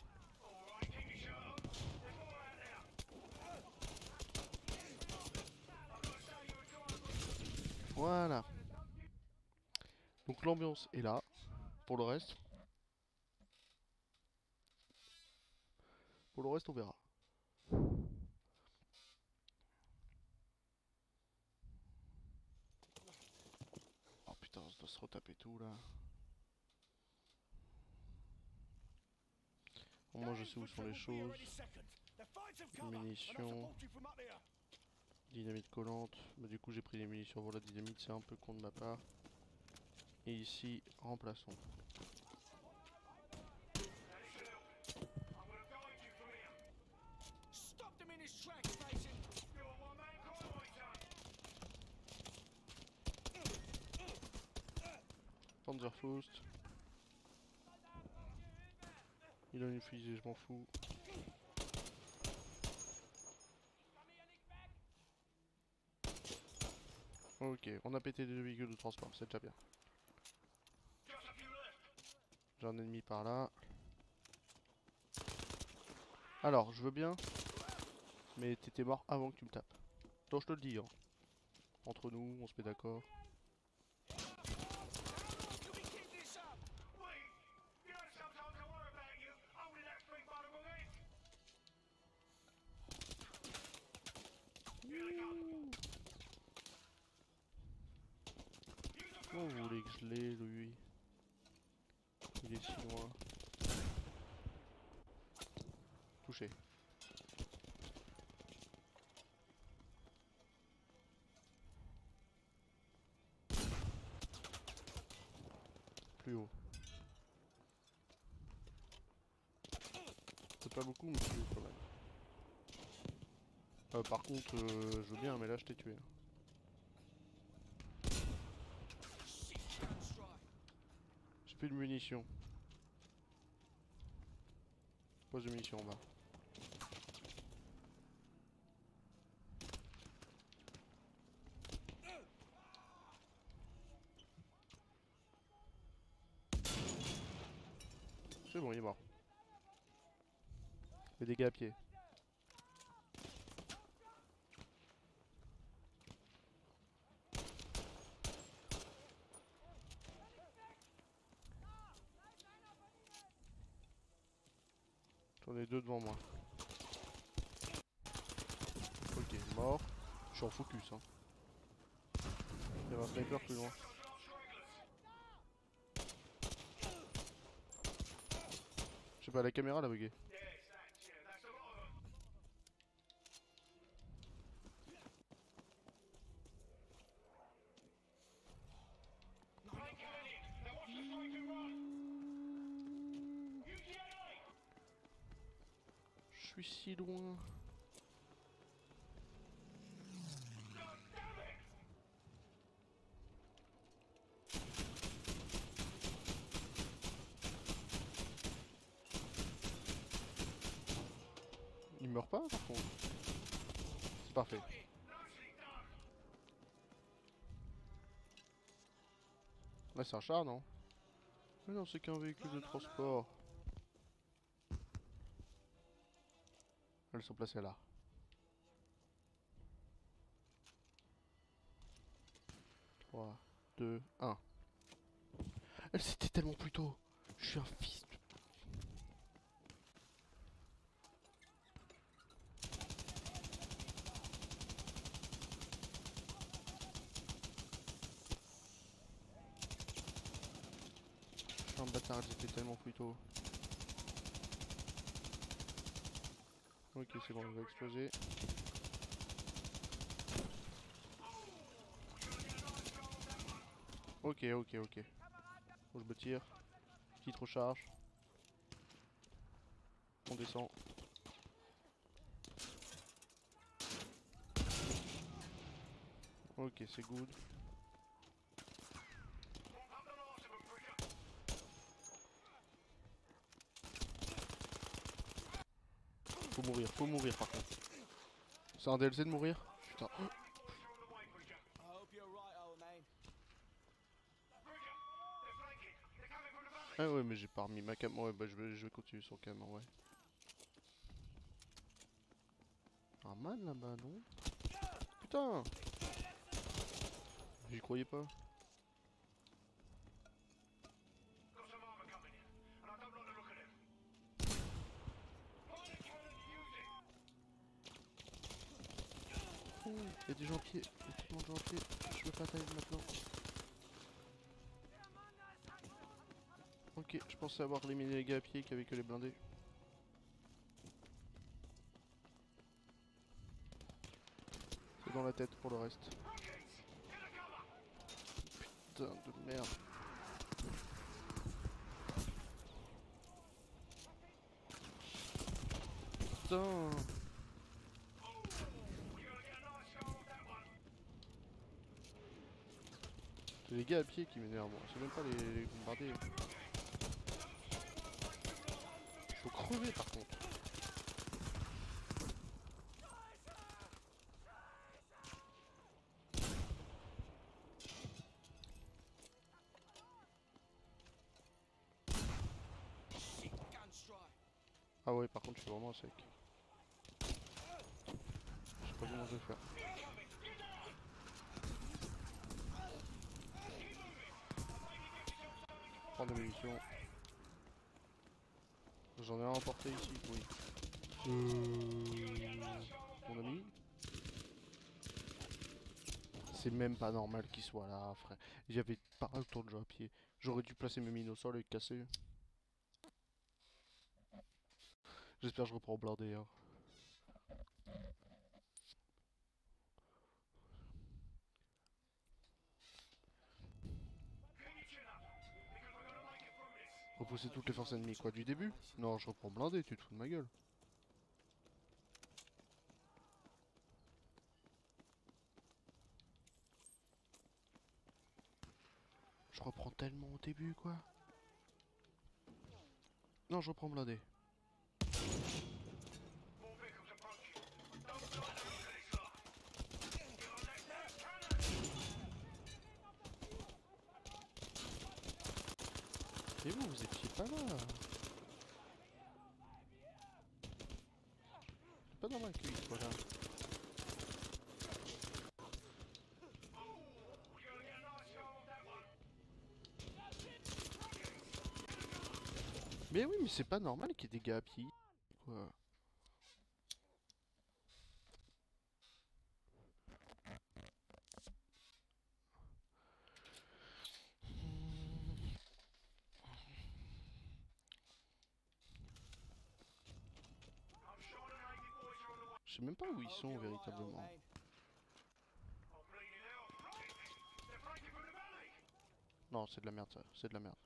Voilà. Donc l'ambiance est là. Pour le reste. Pour le reste, on verra. retaper tout là. Au moins je sais où sont les choses. Munitions. Dynamite collante. Bah, du coup j'ai pris les munitions pour la dynamite, c'est un peu con de ma part. Et ici, remplaçons. Panzerfaust. Il a une fusée, je m'en fous. Ok, on a pété des deux véhicules de transport, c'est déjà bien. J'ai un ennemi par là. Alors, je veux bien, mais t'étais mort avant que tu me tapes. Donc je te le dis, hein. Entre nous, on se met d'accord. Comment vous voulez que je l'ai, lui? Il est si loin. Touché. Plus haut. C'est pas beaucoup, mais plus haut quand même. Euh, par contre, euh, je veux bien, mais là je t'ai tué. J'ai plus de munitions. Pose de munitions en bas. C'est bon, il est mort. Les dégâts à pied. J'en ai deux devant moi. Ok, mort. Je suis en focus, hein. Il y avait un sniper plus loin. Je sais pas, la caméra l'a bugué. Je suis si loin. Il meurt pas par contre. C'est parfait. Là c'est un char non? Mais non, c'est qu'un véhicule de transport. Elles sont placées là. trois, deux, un. Elle c'était tellement plus tôt. Je suis un fils de... Je suis un bâtard, j'étais tellement plus tôt. Ok, c'est bon, il va exploser. Ok, ok, ok. Bon, je me tire. Petite recharge. On descend. Ok, c'est good. Faut mourir, faut mourir par contre. C'est un D L C de mourir? Putain. Ah ouais, mais j'ai pas remis ma cam. Ouais, bah je vais, je vais continuer sur cam, ouais. Un man là-bas, non? Putain! J'y croyais pas. Oh, y'a des gens à pied, y'a tellement de gens à pied, je veux pas tailler maintenant. Ok, je pensais avoir éliminé les gars à pied qui avaient que les blindés. C'est dans la tête pour le reste. Putain de merde. Putain. C'est les gars à pied qui m'énervent, moi. C'est même pas les, les bombardés. Faut crever par contre. Ah ouais, par contre, je suis vraiment sec. Je sais pas comment je vais faire. Prendre des munitions. J'en ai un emporté ici, oui. Euh... Mon ami. C'est même pas normal qu'il soit là, frère. J'avais pas le temps de jouer à pied. J'aurais dû placer mes mines au sol et casser. J'espère que je reprends blindé. Hein. Repousser toutes les forces ennemies, quoi, du début? Non, je reprends blindé, tu te fous de ma gueule. Je reprends tellement au début, quoi. Non, je reprends blindé. Mais vous, vous étiez pas là. C'est pas normal qu'il soit là. Mais oui, mais c'est pas normal qu'il y ait des gars à pied. Quoi. Je sais même pas où ils sont véritablement. Non, c'est de la merde ça, c'est de la merde.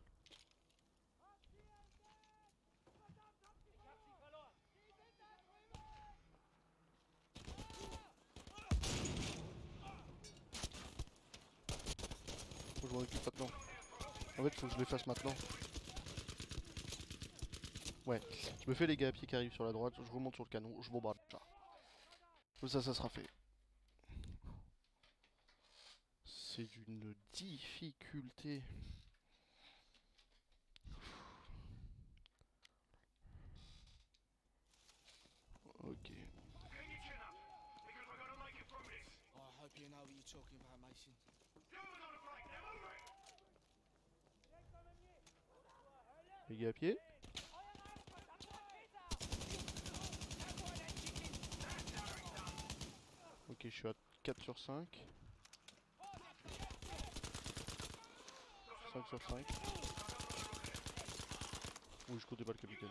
Faut que je m'en occupe maintenant. En fait, faut que je les fasse maintenant. Ouais, je me fais les gars à pied qui arrivent sur la droite, je remonte sur le canon, je bombarde. Comme ça, ça sera fait. C'est d'une difficulté. Ok. Les gars à pied. Ok, je suis à quatre sur cinq. cinq sur cinq. Oui, je comptais pas le capitaine.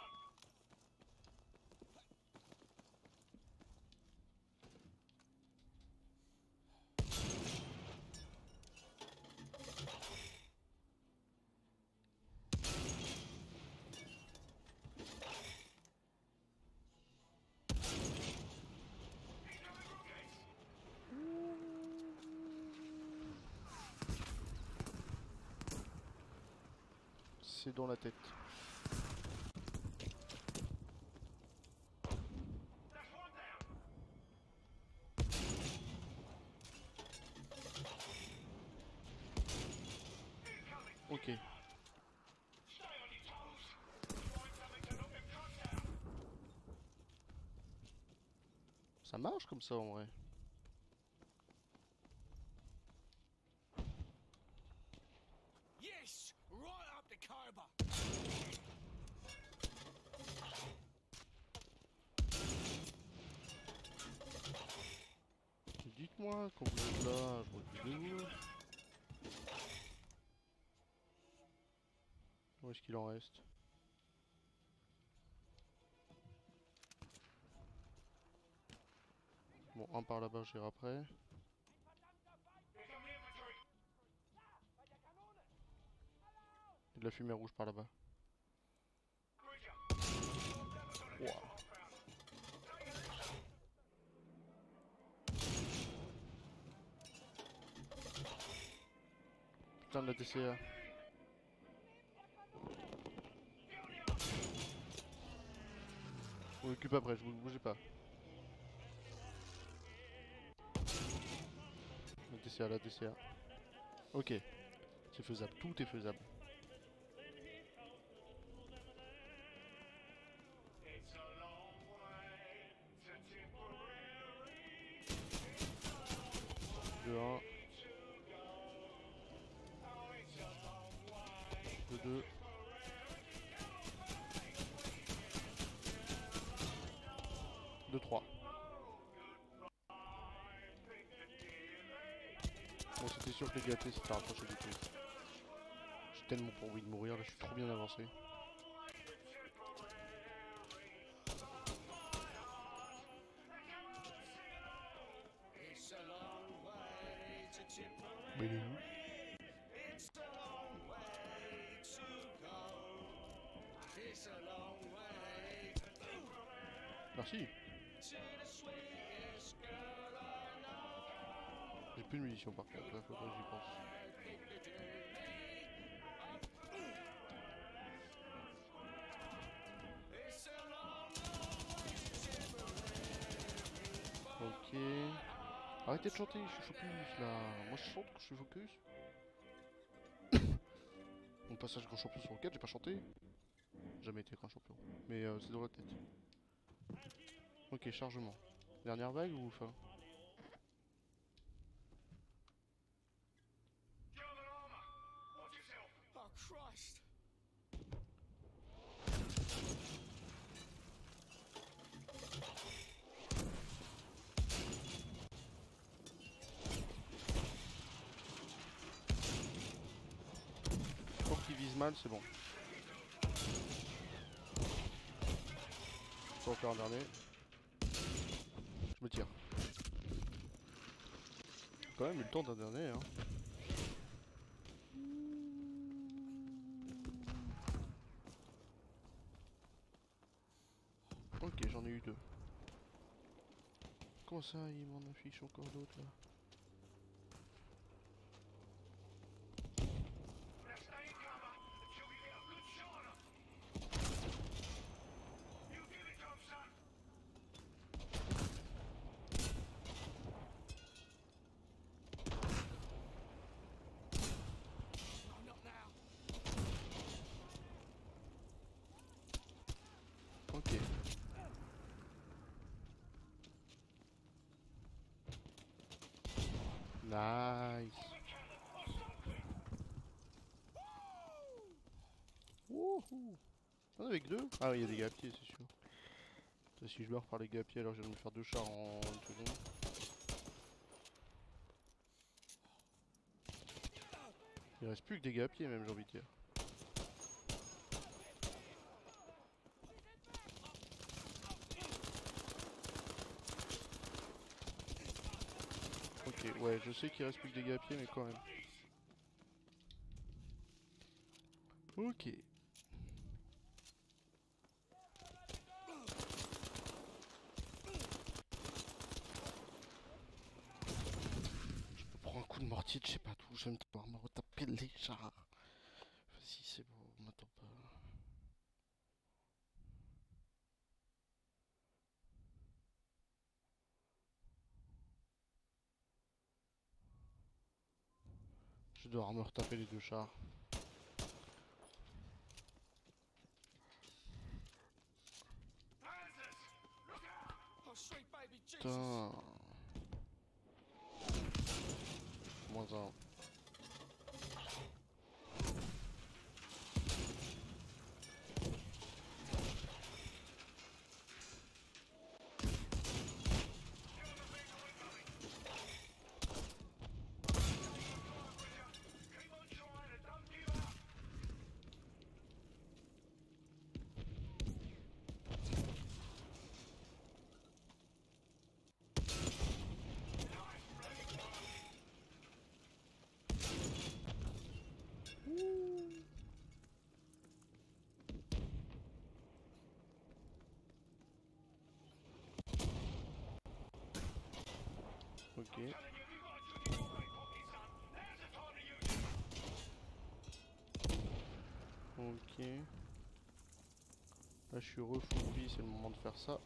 C'est dans la tête. Ok. Ça marche comme ça en vrai. Yes, right up the cobra. Dites-moi quand vous êtes là, je m'occupe de vous. Où est-ce qu'il en reste? Bon, un par là-bas, j'irai après. Il y a de la fumée rouge par là-bas. Wow. Putain de la T C A. Je m'occupe après, je vous bougez pas. La T C A, la T C A. Ok. C'est faisable, tout est faisable. deux un. deux deux. deux trois. Bon, c'était sûr que les gâtés s'étaient rapprochés du tout. J'ai tellement pas envie de mourir, là je suis trop bien avancé. Mais il est où? Merci. J'ai plus de munitions par contre, là faudrait que j'y pense. Ok. Arrêtez de chanter, je suis focus là. Moi je chante quand je suis focus. Mon passage grand champion sur roquette, j'ai pas chanté. Jamais été grand champion. Mais euh, c'est dans la tête. Ok, chargement. Dernière vague ou fin? Oh Christ! Tant qu'il vise mal, c'est bon. Je peux en faire un dernier. Je me tire. J'ai quand même eu le temps d'un dernier, hein. Ok, j'en ai eu deux. Comment ça, il m'en affiche encore d'autres là? Ok. Nice. Wouhou. On en avait que deux? Ah oui, il y a des gars à pied, c'est sûr. Putain, si je meurs par les gars à pied alors je viens de me faire deux chars en une seconde. Il reste plus que des gars à pied même, j'ai envie de dire. Ok, ouais, je sais qu'il reste plus que des gars à pied mais quand même. Ok. Un coup de mortier de je sais pas d'où, je vais me devoir me retaper les chars. Vas-y, c'est bon, on m'attend pas. Je dois me retaper les deux chars. Putain. Moins un. Ok. Ok. Là je suis refull vie, c'est le moment de faire ça.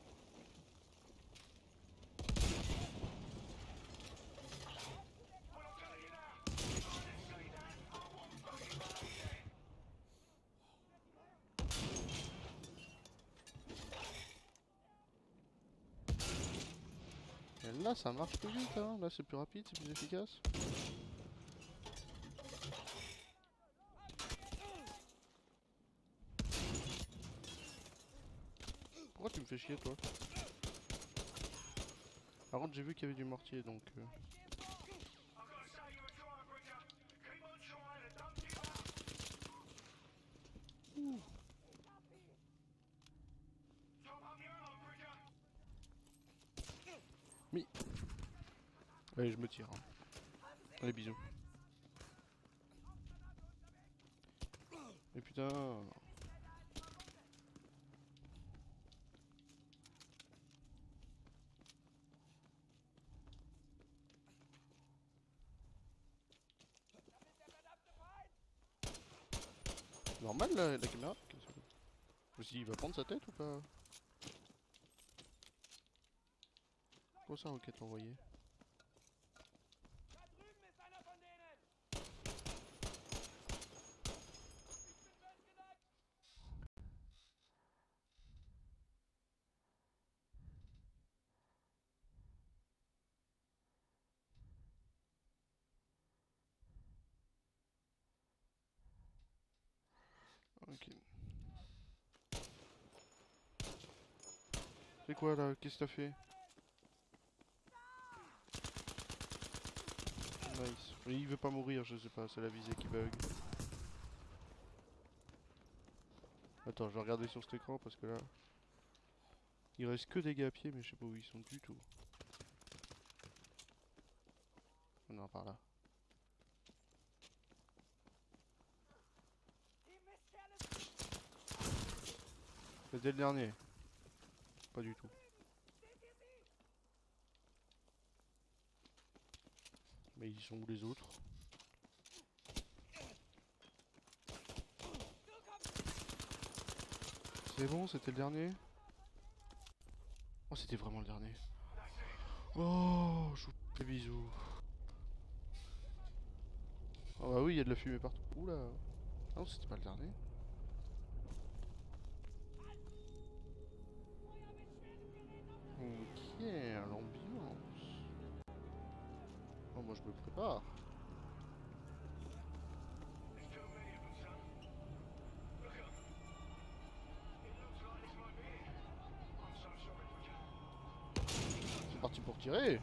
Et là ça marche plus vite, hein. Là c'est plus rapide, c'est plus efficace. Pourquoi tu me fais chier toi? Par contre j'ai vu qu'il y avait du mortier donc... Euh... Ouh. Mi. Allez je me tire. Hein. Allez bisous. Et putain... Normal la, la caméra? Je me suis dit il va prendre sa tête ou pas? Quoi ça roquette envoyée? Ok. C'est quoi là? Qu'est-ce que t'as fait? Nice. Mais il veut pas mourir, je sais pas, c'est la visée qui bug. Attends, je vais regarder sur cet écran parce que là... Il reste que des gars à pied mais je sais pas où ils sont du tout. Non, par là. C'était le dernier. Pas du tout. Mais ils sont où les autres? C'est bon, c'était le dernier? Oh, c'était vraiment le dernier. Oh, je vous fais bisous. Oh bah oui, il y a de la fumée partout. Oula. Ah non, c'était pas le dernier. Ok, l'ambiance. Oh, moi je me prépare. C'est parti pour tirer.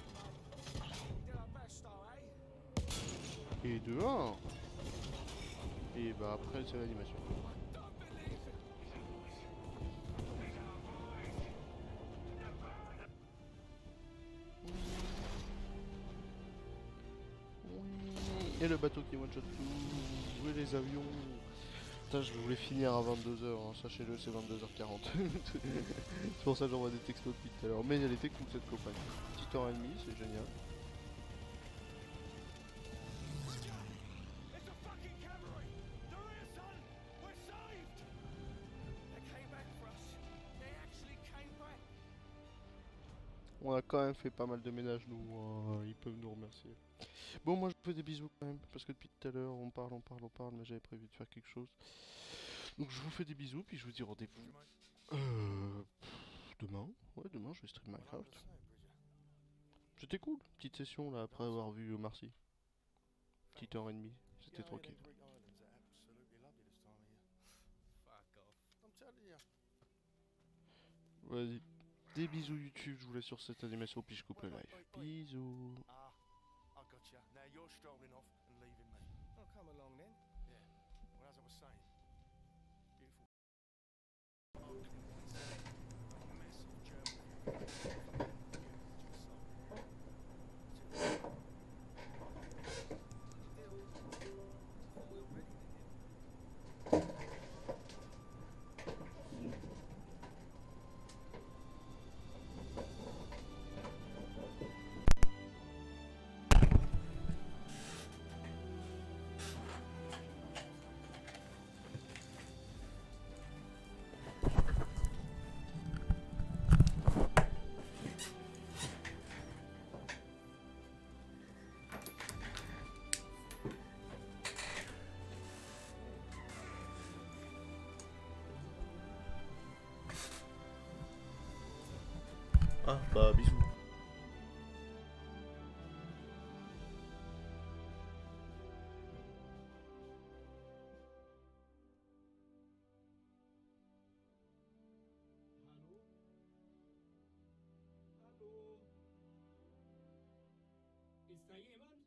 Et de un. Et bah après c'est l'animation. Et le bateau qui one-shot tout. Et les avions. Putain, je voulais finir à vingt-deux heures, hein. Sachez-le, c'est vingt-deux heures quarante. C'est pour ça que j'envoie des textos depuis tout à l'heure. Mais elle était cool cette campagne. Petite heure et demie, c'est génial. On a quand même fait pas mal de ménage, nous, hein. Ils peuvent nous remercier. Bon, moi je vous fais des bisous quand même, parce que depuis tout à l'heure, on parle, on parle, on parle, mais j'avais prévu de faire quelque chose. Donc je vous fais des bisous, puis je vous dis rendez-vous. Euh... Demain, ouais, demain je vais stream Minecraft. C'était cool, petite session là, après avoir vu Marcy. Petite heure et demie, c'était tranquille. Vas-y. Des bisous YouTube, je vous laisse sur cette animation, puis je coupe le live. Bisous. Ah, bah bisous. Ist da jemand?